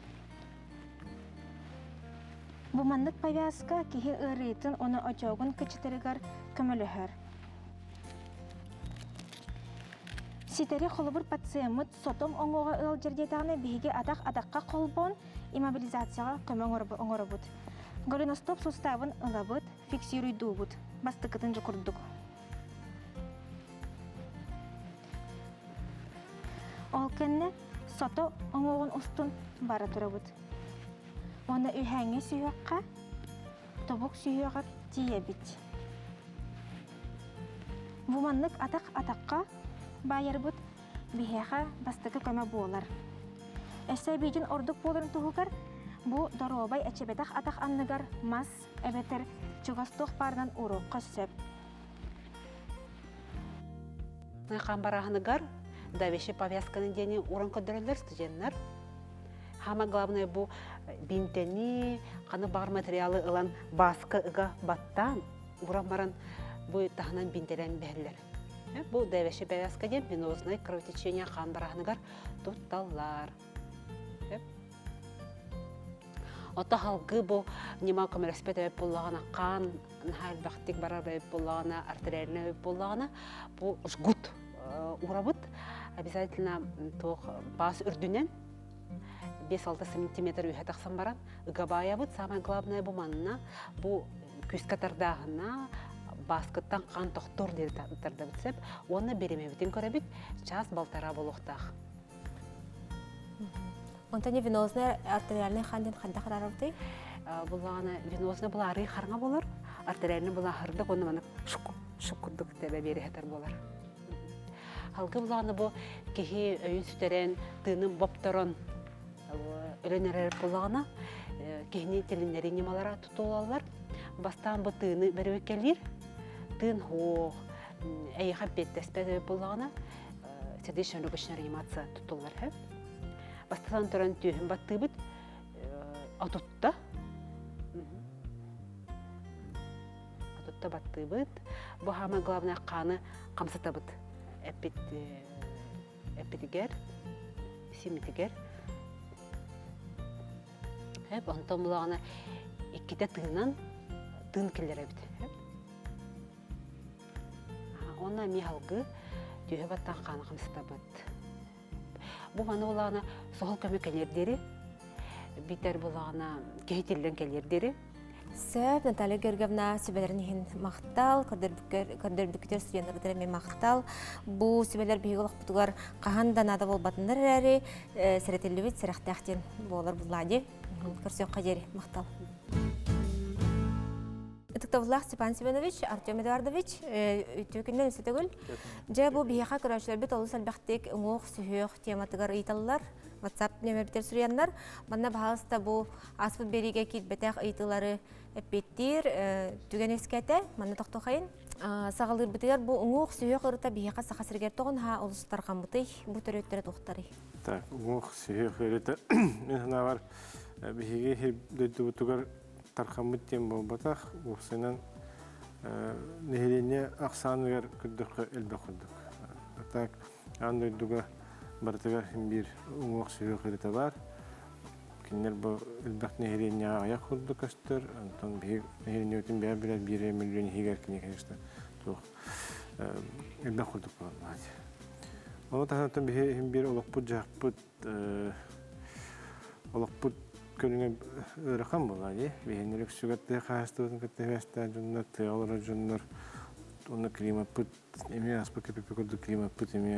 Бұл мандық повязка кейі ұрыйтын оны очоғын күчатырығар көмілігір. Ситери холобур пациент сотом оңоға ыл жердетағына биге атақ атаққа қолбон иммобилизацияға көмің оңорабыд. Голеностоп суставын ылабыд, фиксируйдуыбыд. Бастықытын жүкірдік. Ол кәнне сото оңоғын ұстын бара тұрабыд. Оны үйәңе сүйеққа, тобық сүйеға тие бит. Буманлык атақ атаққа байыр бұд бихеға бастықы көмі болар. Әсі бейден ордық болырын тұғығар, бұ доробай әчебетақ атақ анныгар мас әбетер чуғастық барынан ұруққа сөп. Найқан барағынығар, давеші повязканы дені уран көдірілер студенттер. Хама главное бұ бинтені, қаны бағыр материалы ылан басқы ыға баттан, уран баран бұ тағынан бинтелен бәлілер. Бұл давеші повязка ден венозный кровотечение қан барағынығар тұтталар. Ота халқы бұл нема көміріспет өйіп болағына қан, нәхәл бәқтік барар өйіп болағына, артериаліне өйіп болағына, бұл жгут урабыт. Обязательно бас үрдінен бес-алты сантиметр үйе тақсан баран, үгі байабыт. Самое главное бұл манына, бұл күскатардағына, басқыттан қан тоқтор деді бітсеп, оны беремебітін көребіт, час балтара болуқтақ. Онта не венозный артериальный қанден қанда қарарауды? Бұлағына венозный бұл ары қарыңа болар, артериальный бұл ағырдық, оны маны шүккүрдік тәбі бері әтір болар. Халқы бұлағына бұл кехи өйін сүтерен, тыным боптырын, өлінер бұлағына кехіне телінері немалара тұтылалар. Бастан бұл тыны бәрі өкелер, тын хоқ, әйіға беттеспәді бұлағына сердечный легочная реанимация тұтылар. Бастан тұран түйін батты бұд, атутта. Атутта батты бұд. Бұл хама главное қаны қамсыта бұд. Эпидигер, симитигер. Онтан бұлағына еккеті тыынан тыын келдер әбіт. Онна ми халқы түйі баттан қаны қамсыта бұд. Бұл ғаны бұлағына соғыл көмі кәлердері, битер бұлағына кейтелден кәлердері. Сөп, Наталья Георгиевна сөбелерін мақтал, көрдербікітер студенттері мен мақтал. Бұл сөбелер бейгі олық бұтығар қағандан ада бол батындар әрі, сәрәтелі бет сәрәқтәқтен болар бұлады. Көрсек қадері мақтал. Тықтавлақ Степан Семенович, Артем Эдуардович, өтекінден үсі төгіл. Жа бұл бейіға көрәшілер бет олыс әлбәқтек ұңық, сүйек, тематығар ұйталылар. WhatsApp нөмір бітер сүріянлар. Банна бағалыста бұл аспыт береге кет бәтәқ ұйтылары әппеттер, түген ескәті, манна тоқты қайын. Сағалыр бітігер бұл ұңық, сүйек ұрыта бейіға сақасыргер тоғын ха олыстар қамыты, бұл түрі өттері тоқтары. Так, ұңық, сүйек ұрыта, мен ғана бар бейіге дөйді бұтығар тарқамыттен бұл батақ, ұқсынан нәхелене ақсанығар күддіқі әлбі құддық. Так, андойдуға бартығар бір ұңық сүйек ұрыта бар. Кенер бұл әлбәқ нәхелене аяқ құддық өстір, антон нәхелене өтін бәр біләр бір миллион хегер кене, конечно, әлбәқ құддық болады. Оны тағанаттан бір олықпұт, жақпұт, олықпұт көріңе ұрыққан болады. Бейінерік сүгетті қағыстығын көттевесті жүнлер, теолары жүнлер, оны климапыт, еме аспы көпепе көрді климапыт, еме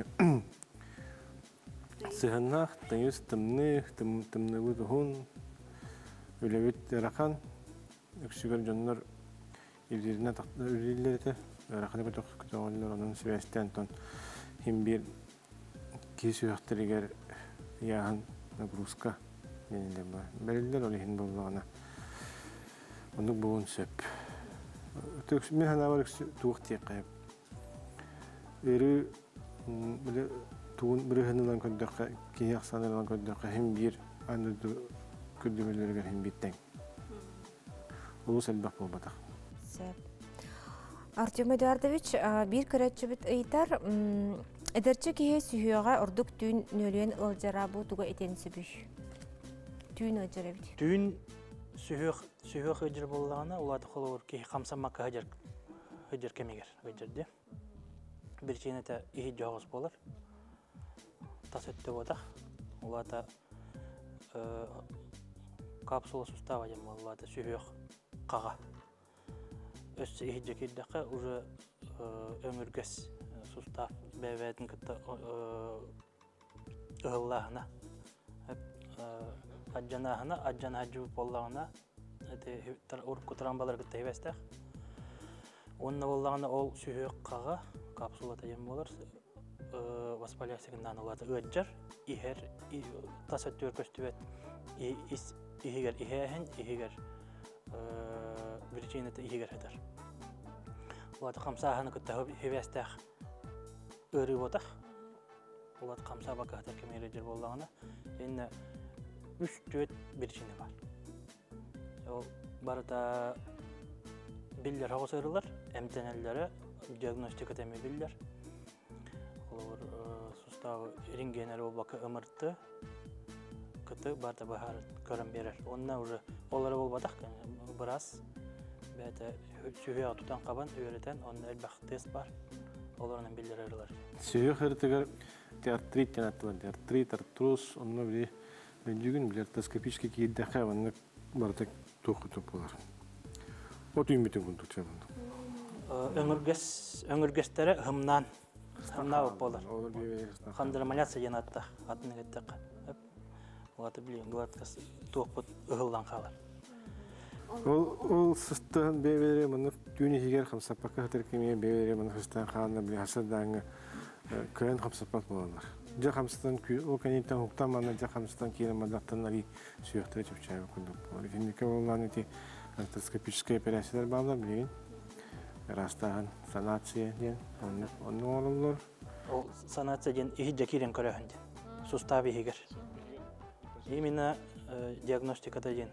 сығыннақ, таңыз тымны, тымны бұд ұғын, өлевет ұрыққан, үксігер жүнлер евдеріне тақты өлелері, ұрыққаны көтіқ күті оғылар, оның сөйесті антон химбир кейсі өқтірігер яғын нагрузка бәрілдер олейін болғана. Ондық бұғын сөп. Мен ғана бар туық тек қайып. Өрі туғын бір ғынылан көддіққа, кейі ақсанылан көддіққа хем бір андырды көддімелерге хем беттен. Олу сәлбақ бол батақ. Артем Эдуардович, бір көрәтші біт ұйтар, әдірчі кейі сүйеға ұрдық түйін нөліен ұлжара бұл тұға етен сөбүй. Түйін өджір әбді? Түйін сүйек өджір болғана, олады қолуыр кейі қамсамаққа өджір кемегер өджірді. Бір чейін әті ехет жоғыз болыр. тас өтті бодақ. Олата капсула сустава дем олата сүйек қаға. Өсі ехиджа келдіқі уже өміргес сустав бәвәдің күтті ұғыллағына. Аджанағына, аджана аджу боллағына ұрып күтірамбалар күтті хевестіқ. Онна боллағына ол сүйек қаға капсулата дем болар. Воспалясығынан олады өджар, ихер тас өттер көстібет, ихегер ихәхін, ихегер virginieті ихегер әдір. Олады қамсағаны күтті хевестіқ өрі бодақ. Олады қамса бақы әтір кемері жер болдағына. Енді үш төт virginie бар. Ол барыда білдер хауыз өрілер, әмтенелері, диагностика тәмі білдер. Суставы рентгенер ол бақы ымыртты күті барда бағар көрім берер. Онына уже олары ол бадақ біраз бәті сүйеға тұтан қабан өретен, онына әлбақ тест бар, оларының білдер әрілер. Сүйеғ әртігер артрит тен аттылар, артрит, артроз, онына біле бүгін біле артоскопический кейддәқі онына бардық тоқы тоқ болар. От үйметін күн тұтша бұндық. Өңіргестері ғымнан Хамна болар. Хандырмаляция янатта атны кеттек. Олаты билген гладкас тоқпыт ұғылдан қалар. Ол сыстан бейбере мұны түйіне хигер қамсаппаққа қытыркеме бейбере мұны сыстан қалына біле асырдаңы көйін қамсаппақ болалар. Жа қамсыстан ол кәнеттен ұқтан маңна жа қамсыстан кейін мадақтан ари сүйектері чөпчайы күндік болар. Кендеке болған өте артоскопическая операциялар бағылар білген. Растаған санация ден, оның орылыр. Ол санация ден ихиджа кирен көрәхінде, суставы ихигер. Именно диагностикада ден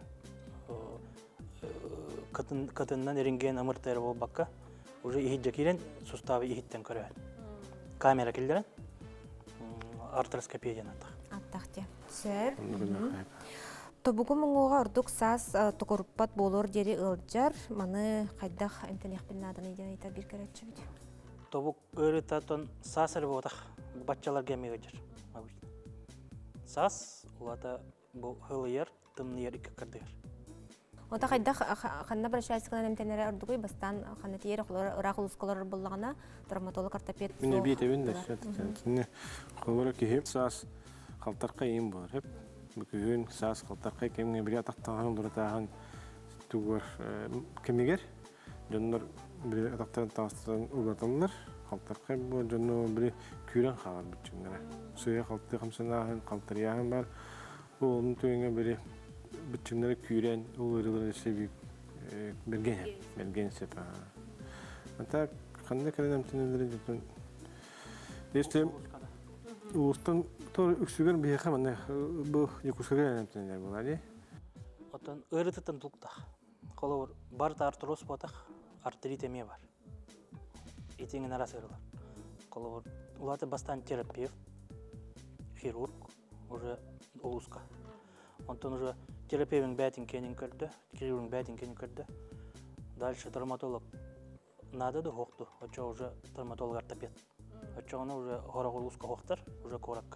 кытыннан рентген ымыртайыр бол баққа, уже ихиджа кирен суставы ихиттен көрәхін. Камера келдерін, артроскопия ден аттақ. Аттақ де. Сөр. Тобугу мұңуға ұрдық сас тұқырыппат болыр дері ұлджар, маны қайдақ әмтен еқпілін адын еден айта бір кәрәтші бүді? Тобук өрі татон сас әрі болдақ, батчалар кәмеге жыр. Сас, олата бұл ғылы ер, тымны ер, икі кірді ер. Ота қайдақ қанна бір шайсықынан әмтенері ұрдығы бастан қаннеті ер ұрақ ұлысқалар болағына травматолог ортопед соқ. Міне бейт әуін дәші, қолыры кейіп сас қалтарқа ең болар. Бүгін саас қалтарқай кемге бірі атақтағын дұратағын түгір кемегер. Жонлар бірі атақтағын тағыстырын ұлаталылар. Қалтарқай бұл жонлы бірі күйрен қалар бүтчіңдері. Сұйы қалты қамсанағын, қалтарияғын бар. Оның түйінге бірі бүтчіңдері күйрен ұлырылыр есебі берген әп, берген сеп. Ата қандай кәрен әмтенелері жетін. Десте ұлыстан тор үксүгер бияқа мана бұл екускер әмтенелер болады. Отан ырытытын тұлықтақ. Қолы барда артроз ботақ, артеритемия бар. Етеңін арасы ырылар. Қолы ұлаты бастан терапевт, хирург, уже ұлысқа. Онтан уже терапевтің бәтін кенін көрді, хирургың бәтін кенін көрді. Дальше травматолог надады хоқты, оча уже травматолог ортопед. Очағына уже хорақ ұлысқа хоқтар, уже коракка.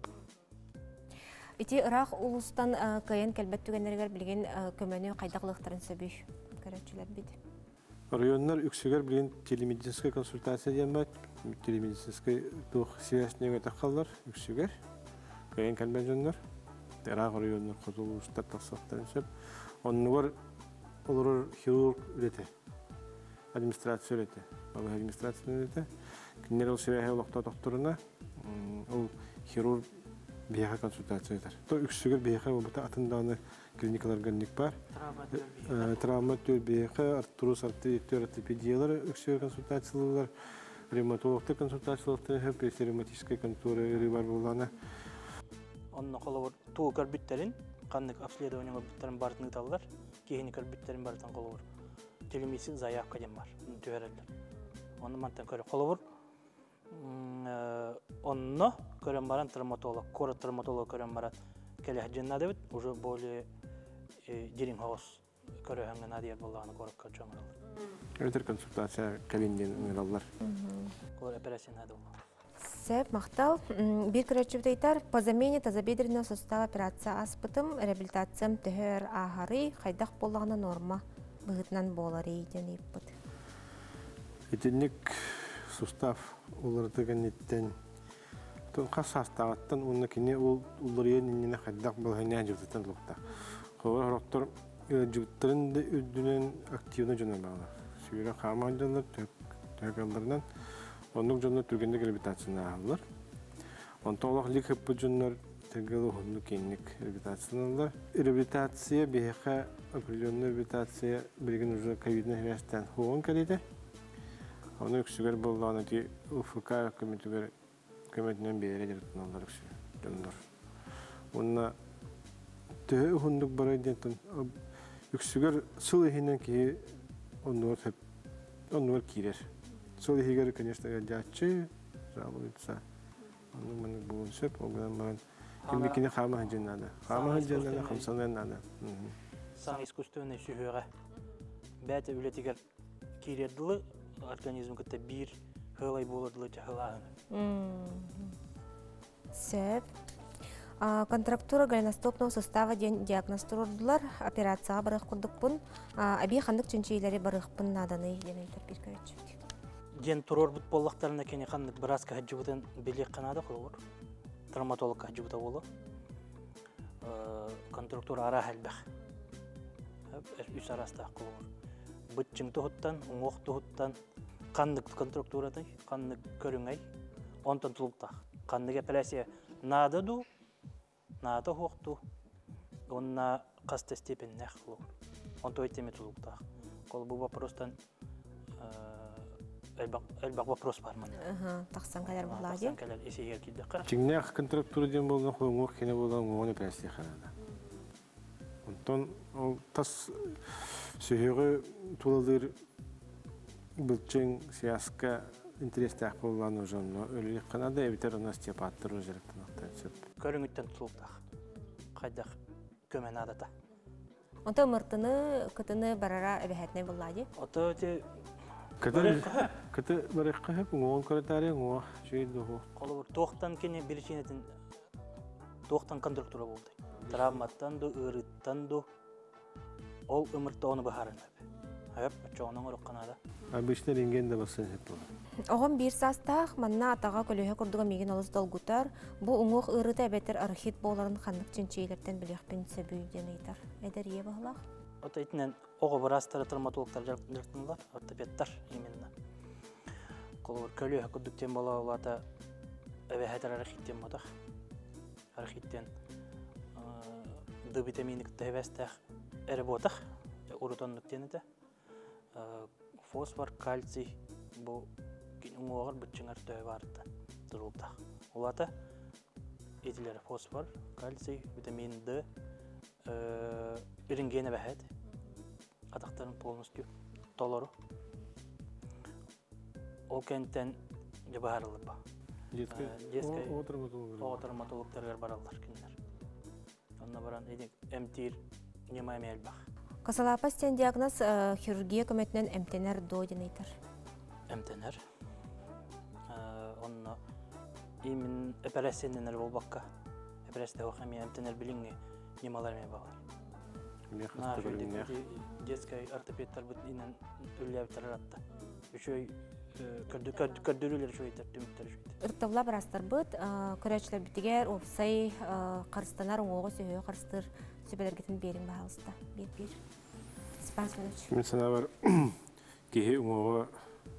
Ити ырақ ұлыстан кайын кәлбәт түгенергер білген көмәне қайдақлықтарын сөбүй көрәтшілер бейді. Районlar үксігер білген телемедицинская консультация ден бәт. Телемедицинская тұқ сирәсінеге таққалар үксігер. Кайын кәлбәт жонлар. Ырақ районlar қозыл ұстар тақсақтарын сөп. Оның бар олар хирург үреті. Администрация үреті. Ол администрация үреті. Кінер ол сирәхе олақта тоқтырына. Ол хирург бияға консультация етер. То үксігер бияға олбата атындағыны клиникалар гәннік бар. Травма төр бияға, артроз, артеритер, ортопедиялар үксігер консультациялар, ревматологты консультациялар, ревматическая контора өрі бар болғаны. Онына қолы бар туы көрбіттерін, қандық обследованияға біттерін бартын ұталылар, кейіні көрбіттерін бартын қолы бар. Телемедицин заявка дем бар, түйерелдер. Оны мантан көрі қолы бар. Онно көрен баран травматолог, кора травматолог көрен баран келех женнады бит, уже более дирин хоос көрөһәңгә надия болғаны коракка чоңралар. Өтер консультация кабинден ыңыралар. Олар операция нады Сэп, мақтал. М, Бир көрәтші бұтайтар, по замене тазобедренного сустава операция аспытым, реабилитациям түхер ағары, қайдақ болағына норма бұғытынан болар ейден еппіт. Итинник сустав улырдыган иттен тон қас астағаттан оны кене ол улырыен иннене қайдақ болғанына жүктітен лұқта. Қолы ғырықтыр жүктірін де үддінен активны жөне бағылар. Сүйері қаман жонлар, төкаларынан онық жонлар түргенде реабилитацияны алылар. Онта олақ лик хыппы жонлар тергелі ғынны кеннік реабилитацияны алылар. Реабилитация бейхе определенная реабилитация білген уже ковидный хвестен хуғын кәлейді. Оны үксігер болғаны ки УФК көмітігер көмітінен бейері жерттін алдар үксігер. Онына түхі ұхындық барай дентін үксігер сыл ехінен ки оннуар кирер. Сыл ехігер, конечно, жатчы, жабыл етса. Оның мәнік болын сөп, оғынан маған кембекіне қама ханжанады. Қама ханжанады, қамсанады. Сан искусственный сүйеға бәті үлетігер кирерділі организм күтті бір хылай болырдылы жағылағын. Сөп. Контрактура голеностопного сустава диагностурдылар, операцияға барық күрдікпін, әбей қандық чүнчейлері барықпын наданы денейтір бір көрәтші. Ден тұрор бұт боллақтарына кені қандық біраз қағаджы бұтын белек қанады қолығыр. Травматолог қағаджы бұта болы. Контрактура ара әлбәқ. Үс арастағы қолығыр. Бұтчың тұғыттан, ұңоқ тұғыттан, қандық контрактурадай, қандық көріңай, онтан тұлықтақ. Қандық әпәләсе нады ду, нады хоқты, онына қасты степеннәқ қолығыр. Онты өйтеме тұлықтақ. Қол бұл вопростан әлбақ вопрос бар маны. Тақсан кәлер бұлады? Тақсан кәлер есегер келдіққа. Чыңнәқ контрактура ден болған қойыңық кені болған оғын әпәләсе қанады. Онтан ол тас сүйеғі туладыр бұлчың сиясқа интерестәқ болған ұжынны өлілік қанады әбітер ұна степаттыр өзіріктің ақтайсып. Көріңіттен тұлықтақ. Қайдақ көмен адата. Онта ұмыртыны, күтіні барара әбәхәтіне бұлады? Оты өте Кыты барыққа хеп, оғын көрітәрі, оға жүйді оғы. Қолы бұр тоқтан кені біршенетін тоқтан контрактура болды. Травматтан ду, ұрыттан ду, ол ұмыртты оны бұхарын әбі. Әбі, çoğunun ұрық қанада. Обычно ренген де басын хеп болды. Оғын бір састақ, манна атаға көлігі күрдіға меген олыз долгутар, бұ ұңық ұрыты әбәтір архит боларын қандық ченчейлерден біліқпен сөбүйден ейтар. Әдер е бағылақ? Ота итінен оғы бірастары травматологтар жартынылар, ортопедтар именно. Қолы бір көлігі күрдіктен бола олата әбәхәтір архиттен бодақ. Архиттен д витаминик тәвәстәқ әрі бодақ, ұрытонлықтен еті. Фосфор, кальций, бұл оғыр бүтчіңір төй барыды тұрылдақ. Олата етілері фосфор, кальций, витамин D, үрінгені бәхәді. Атақтарын полностью толору. Ол кәнттен жабағарылы ба. Детскай травматологтарғар баралар кендер. Онна баран әмтир немайме әлбақ. Касалапастен диагноз хирургия көмәтінен әмтенер до денейтір. Әмтенер. Онна имін әпәрәсенненер бол баққа. Әпәрәсті оқами әмтенер біліңе немалар ме бағар. Детскай ортопедтар бұд инен үлләбітер аратта. Үшөй көрдірілер шөйтер, түміктер шөйтер. Үрттавла барастар бұд, көрәчілер бітігер, опсай, қарыстанар, оңығы сөйі қарыстыр сөбелергетін берін бағалыста. Бер-бер. Спасибо. Мен сана бар кейі оңығы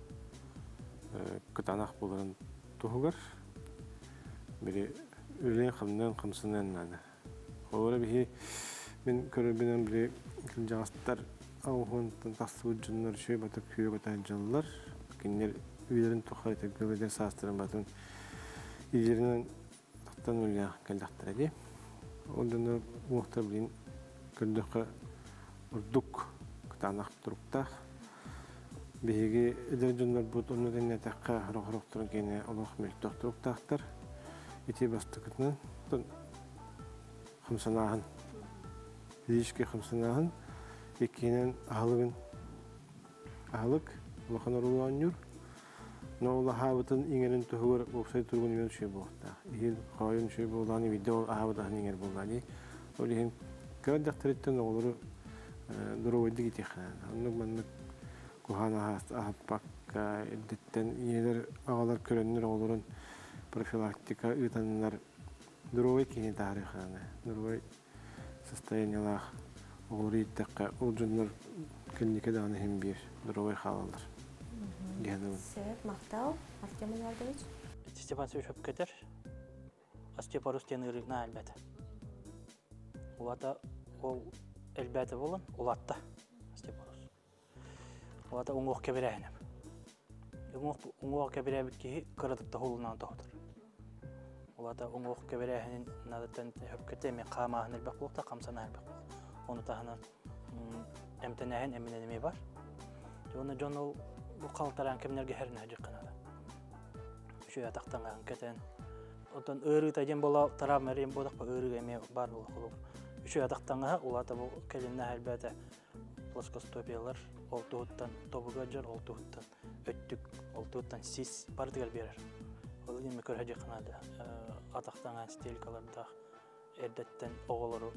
күтанақ боларын тұғығыр. Бірі үлен қымнан қымсынан нады. Олары бігі мен көрібінен бірі кіл жағастар ауғын тасты ұджынлар шөй батып күйе көтайын жалылар. Кенер үйлерін тұқай тәккөлден састырын батын үйлерінен тақтан өлі кәлдақтар әде. Олданы мұқтар білін көрдіқі ұрдық күтанақ тұрықтақ. Беге әдер жонлар бұд оны дәне тәққа ұрық-ұрықтырын кені олық мөлттіқ тұрықтақтар. Ете басты күтінен қымсанағын, физически қымсанағын, екенен ағылығын ағылық, ұлықын ұрылуан жүр. Но лахабытын иңерин тухур оксай тургун юн шүй болта. Ил хайын шүй боланы видео ахабыта иңер болгани. Олихин кырдактырыттын олору дуровойды гитехна. Онны манны кухана ахаппакка эддеттен иелер агалар көрөннөр олорун профилактика ытаннар дуровой кини тарихана. Дуровой состояниялах олориттакка улжуннор клиника даны хим бир дуровой халалар. Сеп, мақтау, Артем Эдуардович. Степан Севич Өпкетер, остеопороз тенырына әлбәті. Олата ол әлбәті болын, олатта остеопороз. Олата оңуқ кәбірәйінім. Оңуқ кәбірәйбіт кейі қырыдықта қолынан тоғыдыр. Олата оңуқ кәбірәйінін надаттан Өпкетер мен қамағын әлбәқ болықта, қамсана әлбәқ болық. Оны тағынан әмтенәйін әміненеме бар. Оны жон ол bu qaltaran kimlerge herine hacı kanadı. Şu yataktan hakikaten. Ondan ırı tajem bola taraf merim bodak ba ırı gemi var bola olur. Şu yataktan ha ulata bu kelinne elbette ploskostopiyalar oltuğuttan tobugacar oltuğuttan öttük oltuğuttan sis partikel verir. O yüzden mikro hacı kanadı. Ataktan stilkalarda erdetten oğulları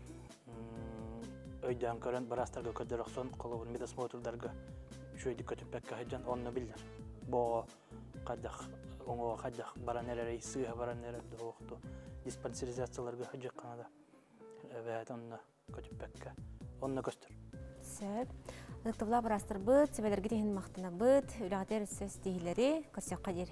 öyden gören barastarga köderekson kolabur midasmoturdarga şöyle dikkat etmek kahican onu bilir. Bu kadar onu kadar baranelere sığ baranelere doğdu. Dispanserizasyonlarga hacı kanada ve onu kötüpek onu göster. Sep. Dıktavla barastır bıt, sebelerge tehin mahtına bıt, ülağıter söz dehileri körsek kadir.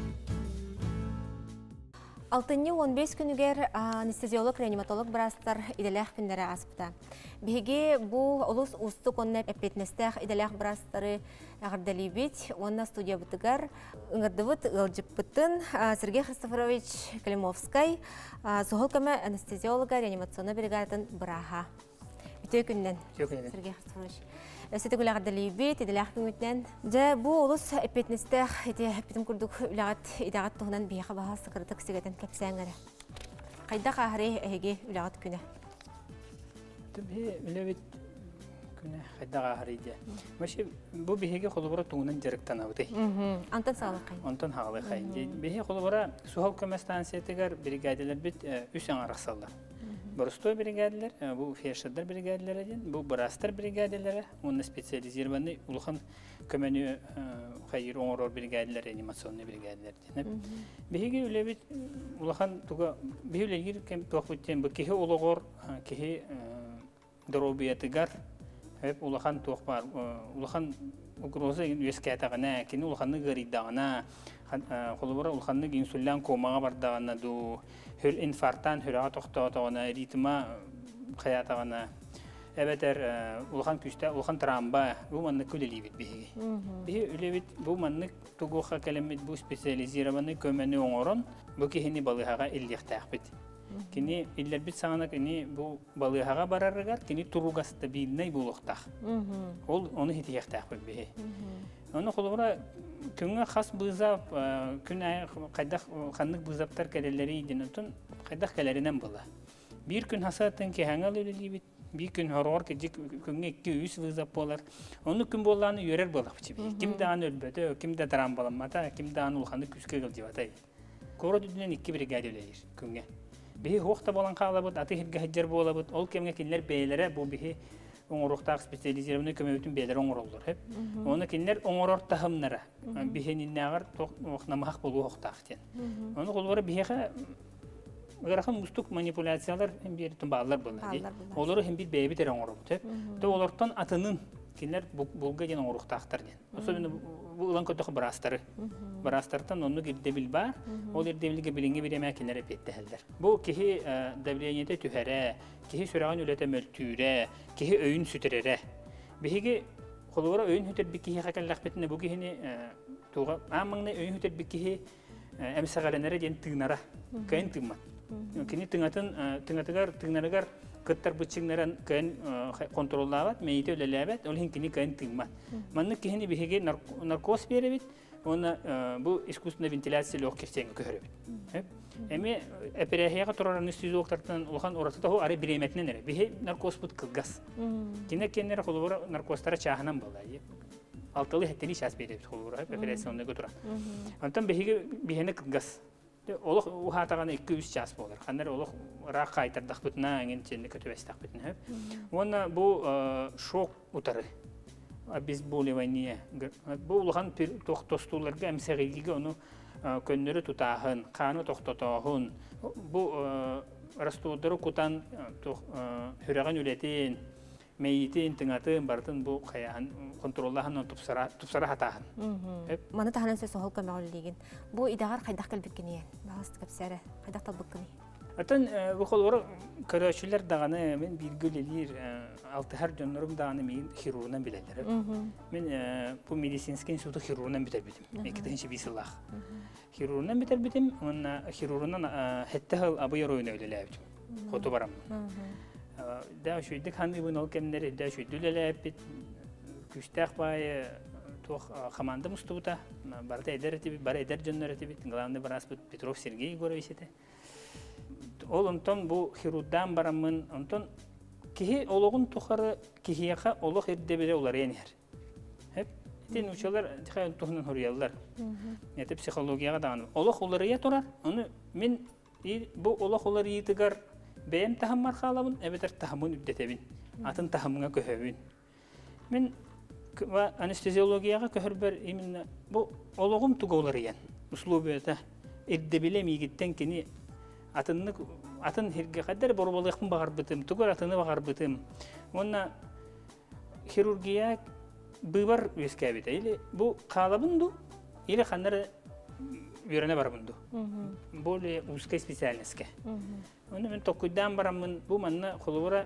Алтынны он беш күнүгер анестезиолог, реаниматолог барастар иделях күндері аспыта. Беге бу олус устук онна эппетнестех иделях барастары ағырдали бит, онна студия бутыгар ыңырдывыт ылжыппытын Сергей Христофорович Климовскай сухол көмі анестезиолога, реанимационный бригадын быраха. Үтөй күннен, Сергей Христофорович. Сөйті күлі ағырдали бит, иделях күнгітнен. Жа бу олус эппетнестех, эти эппетім күрдік үлағат идағат тұғынан бейқа баға сықырдық сігетін кәпсәңгәрі. Қайда қағыры әйге үлағат күні? Бе үләбет күні қайда қағыры иде. Мәші бұл бейге қолыбыра тұғынан жеріктен ауды. Антон сағылы қайын? Антон сағылы қайын. Бейге қолыбыра Сухал көмі станциятығар бригадилер бет үш аңар ақсалдар. Боростой бригадилер, бұл фешердар бригадилер еден, бұл барастар бригадилері, оны специализированный улхан көмені қайыр оңырор бригадилер, реанимационный бригадилер еден. Бейге үлебет улхан туға, бей үлегер кем туақ бүттен, бұл кеге олығыр, кеге дробиятығар, улхан туақ бар, улхан угроза өскәтағына, кені улханны ғыридағына, қолыбыра улханны инсуллян комаға бардағына ду, hür infarktan hürağa toxtağına ritma hayatağına ebeter ulğan küste ulğan tramba bu manlık külelibit bihi bihi ülebit bu manlık tuğuğa kelimet bu spesializiramanı kömeni oğurun bu kihini balığa illiyaqtağbit kini iller bit sağına kini bu balığa bararıgar kini turuğasta bilney buluqtaq ol onu hitiyaqtağbit bihi onu қолыбыра күнге қас бұзап, күн қайдақ қандық бұзаптар кәлелері еден ұтын қайдақ кәлерінен бұла. Bir күн хасатын кәңал өлілі бит, bir күн хорғар кәдек күнге екі үс бұзап болар. Оны күн болғаны өрер болақ бітіп. Кімді аны өлбөті, кімді тарам баламата, кімді аны ұлғанды күске қылды батай. Көрі дүдінен екі бригад өлелер күнге. Бейі хоқта болан қағала бұд, аты хетгі хеджер бола бұд, ол кемге кенлер бейлері бұл бейі оңырықтақ специализированный көмөйтін бейлер оңыр олар. Оны кенлер оңырор тахымнара. Бейініннағыр оқнамақ болу оқтақтен. Оны қолбары бейіға ғырақын мұстық манипуляциялар бір тұмбағылар болады. Олары бір бейбітер оңыр олды. Олардан атының кенлер бұлға ден оңырықтақтар ден. Особенно бұл ұлан көтіқі барастары. Барастардан оны кердебіл бар, ол ердебілге білінге береме кенлер әпетті әлдер. Бұл кехи давлениеті түхәрі, кехи сұрағын өлеті мөлтүрі, кехи өйін сүтірері. Беге қолуыра өйін хүтір бір кехи қақаллақ бетіне бұл кехіне туға амыңны өйін хүтір бір кехи әмсағаленері ден тыңнара, кәйін тыңмат. Кені тыңатығар, тыңнарығар кыттар бычыңнаран кәйін контроллағат, мәйті өлеләбәт, ол кені кәйін тыңмат. Манны кехіне беге наркоз беребет, оны бұл искусственный вентиляция легких теңі көребет. Әме әперәхияға тұрар анестезиологтардан олған оратыда ол ары біреметінен әрі. Бейе наркоз бұд қылғас. Кені кеннері қолуыра наркозтары чағынан болады. алтылы хеттери час беребит холура операционный көтүрө. Антан беге бехене кылгас. Олох ухатаганы эки үч час болор. Кандар олох рак кайтардак бүтүнө анген ченде көтөбестак бүтүнө. Оны бу шок утары. Обезболивание. Бу улган тохтостууларга эмсегиге ону көннөрү тутаахын, каны тохтотоохун. Бу растуудары кутан хүрөгөн үлетин, мейитин, тыңатын, бартын бу каян контроллаһын тупсара тупсара хатаахын. Маны таханан сөз сохол көмөгөл деген. Бу идагар кайдак келбеккене, багыс кепсәре, кайдак талбыккыны. Атын бу холор көрөчүлөр даганы мен билгелер алты һәр жоннорум даганы мен хирургдан билелер. Мен бу медицинский институт хирургдан битер битим. экинчи бисылах. Хирургдан битер битим, онна хирургдан хеттел абый ройны өлеләп. Фото барам. Да шуйдык ханды бу нол кемнер да шуйдүлеләп бит. Күстәк бай тох команда мустута. Барда эдер тип, бар эдер жоннор тип, главный врач Петров Сергей Егорович эте. Ол онтон бу хирургдан барамын, онтон кихи ологун тухары кихияка олог эрде бере олар энер. Хеп, тен учалар хай тухнан хориялар. Эте психологияга даган. Олог оларыя турар. Аны мен бу олог олар йитигар бем тахаммар халабын, эбетер тахамын үддетебин. Атын тахамыңа көһөбүн. Мен анестезиологияга көһөрбөр именно бу ологум туголарыян. Условията эрде биле мигиттен кини атынны атын хирге кадәр борболыкпын багар битим, тугар атыны багар битим. Онна хирургия бывар үскәбит. Или бу калабынду, или ханнары үрәне барбынду. Более узкая специальностька. Оны мен токуйдан барамын, бу манна холура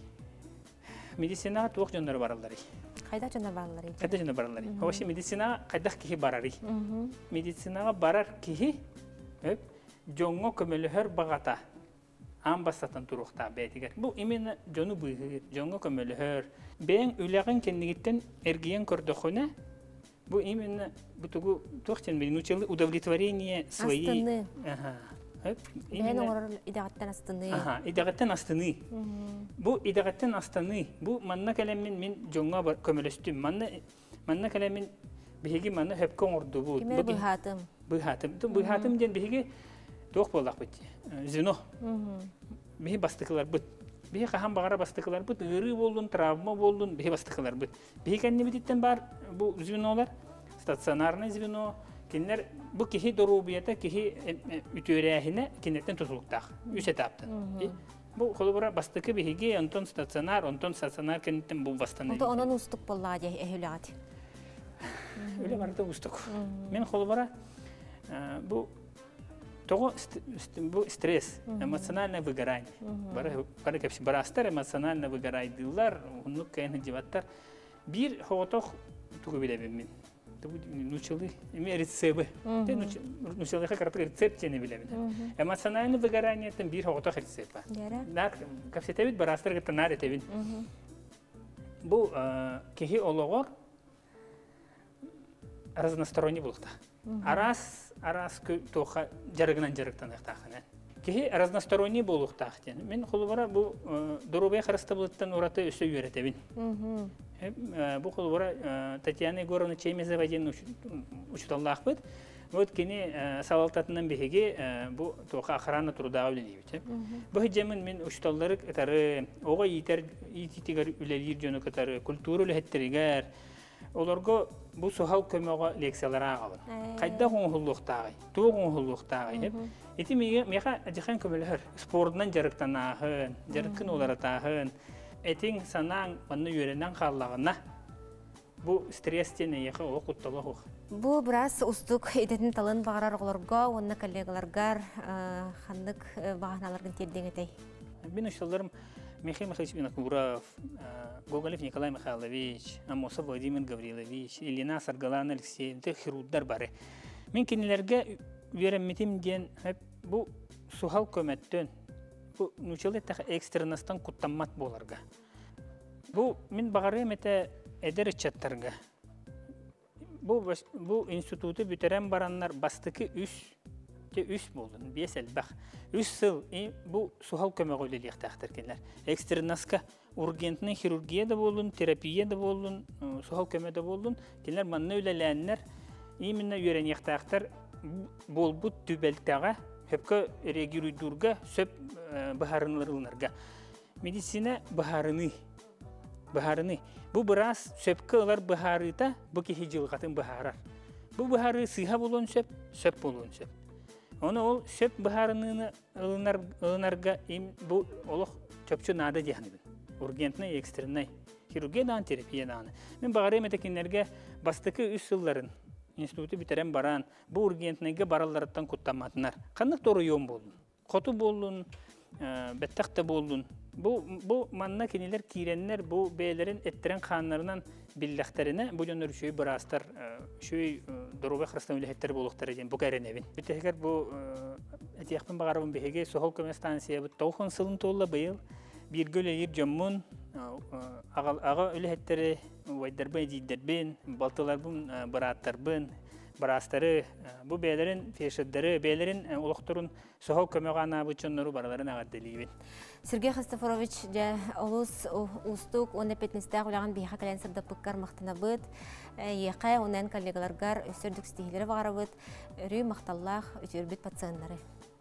медицина тук жоннор баралары. Кайда жоннор баралары? Кайда жоннор баралары? Вообще медицина кайдак кихи барары. Медицинага барар кихи, өп жоңго көмөлөһөр багата амбасатан турукта бетигер. Бу именно жону быйгыр, жоңго көмөлөһөр. Бен үлеген кендигиттен эргиен көрдөкөнө. Бу именно бутугу тохтен минутчылы удовлетворение свои. Астыны. Ага. Хеп. Мен орор идагаттан астыны. Ага, идагаттан астыны. Бу идагаттан астыны. Бу манна келемин мен жоңго бар көмөлөстүм. Манна манна келемин биги манна хепкон орду бу. Бу быхатым. Быхатым. Ту быхатым ден биги тох болак бит. Звено. Бихи бастыкалар бит. Бихи кахан багара бастыкалар бит. Ыры болдун, травма болдун, бихи бастыкалар бит. Бихи канне биттен бар бу звенолар. Стационарный звено. Кинер бу кихи дорубията, кихи үтөрәһине кинеттен тутулуктак. Үч этаптан. Бу холобора бастыкы бихиге онтон стационар, онтон стационар кинеттен бу бастаны. Онтон онон устук болла ди эхүләгат. Үле барда устук. Мен холобора бу того бу стресс, эмоциональное выгорание. Бары бары кепси барастар эмоциональное выгорание дилар, уну кайны диваттар. Бир хотох тугу билебем мен. Нучылы, име рецепты. Те нучылы хакарты рецептени билебем. Эмоциональное выгорание тем бир хотох рецепт. Да, кепсетебит барастар гытнар этебин. Бу кихи ологор разносторонний булыкта. Арас арас тоха жарыгынан жарыктан тахана. Кихи разносторонний булыктах ден. Мен холбара бу дорубай харастаблыттан ураты өсө үйрөтебин. Бу холбара Татьяна Егоровна Чемезова ден учуталлах бит. Вот кини савалтатынан беге бу тоха охрана труда үлелибит. Бу хеджемин мен учуталлары этары ого итер ититигер үлелир жөнө катары культура үлеттеригер. Оларга бу сохал көмөгө лекциялар агабын. Кайда гоңгулуктагы, туу гоңгулуктагы. Эти мега мега ажхан көмөлөр. Спорттан жарыктанагын, жарыкын оларатагын. Этин санаң маны үйренен каллагына. Бу стресстен яка окутталык. Бу брас устук эдетин талын багарар оларга, онна коллегаларга хандык баганаларга тердеңетей. Мен ушаларым Михаил Михайлович Винокуров, Гоголев Николай Михайлович, Амосов Владимир Гаврилович, Елена Саргалан Алексеев, хирургдар бары. Мен кенелерге үйренметим ден бу сухал көмөттөн, бу нучылы экстернастан куттаммат боларга. Бу мен багарым эте эдер чаттарга. Бу бу институты бүтерен бараннар бастыкы үч үч болдун, бес элбах. Үч сыл бу сухал көмөгө лектактыр келер. Экстернаска ургентный хирургия да болун, терапия да болун, сохал көмө да болун, кинилер манна үлеләннәр именно үйрәнияқтақтар болбут түбәлтәгә хөпкө регируйдурга сөп бахарынларыларга. Медицина бахарыны. Бахарыны. Бу біраз сөпкө олар бахарыта, бу кихи жылғатын бахарар. Бу бахары сыйха болон сөп, сөп болон сөп. Оны ол сөп бахарыны ылынарға бу олық чөпчө нада дияхныбын. Ургентный, экстренный. Хирургия дан, терапия дан. Мен бағары еметекенлерге бастықы үс сылларын институты битерен баран, бу ургентныйга бараларыттан куттаматынар. Қанық тору йом болдun. Қоту болдun, бәттақта болдun. Бу манна кенелер киреннер бу бейлерин эттерен қанларынан билләхтеріне бу жонор шөй бірастар, шөй доруға қырыстан өліхеттер болуқтар еден бу кәренебін. Бітігер бу әтияқпен бағарабын бейге сохол көме станция бұд тауқын сылын толла бейіл биргөл әйір жоммун аға өліхеттері вайдарбын әдейдербін, балтыларбын біраттарбын, бірастары бу бейлерин фешеддері, бейлерин олықтырын сохол көме ғана бұчынлары бараларын ағадделейбін. Сергей Христофорович, олус устук, онда петнестақ олаған бейха кәлен сырда пыққар мақтана бұд, еқай онын коллегаларғар өсірдік стихилері бағара бұд, үрі мақталлақ өтер бұд пациентлары.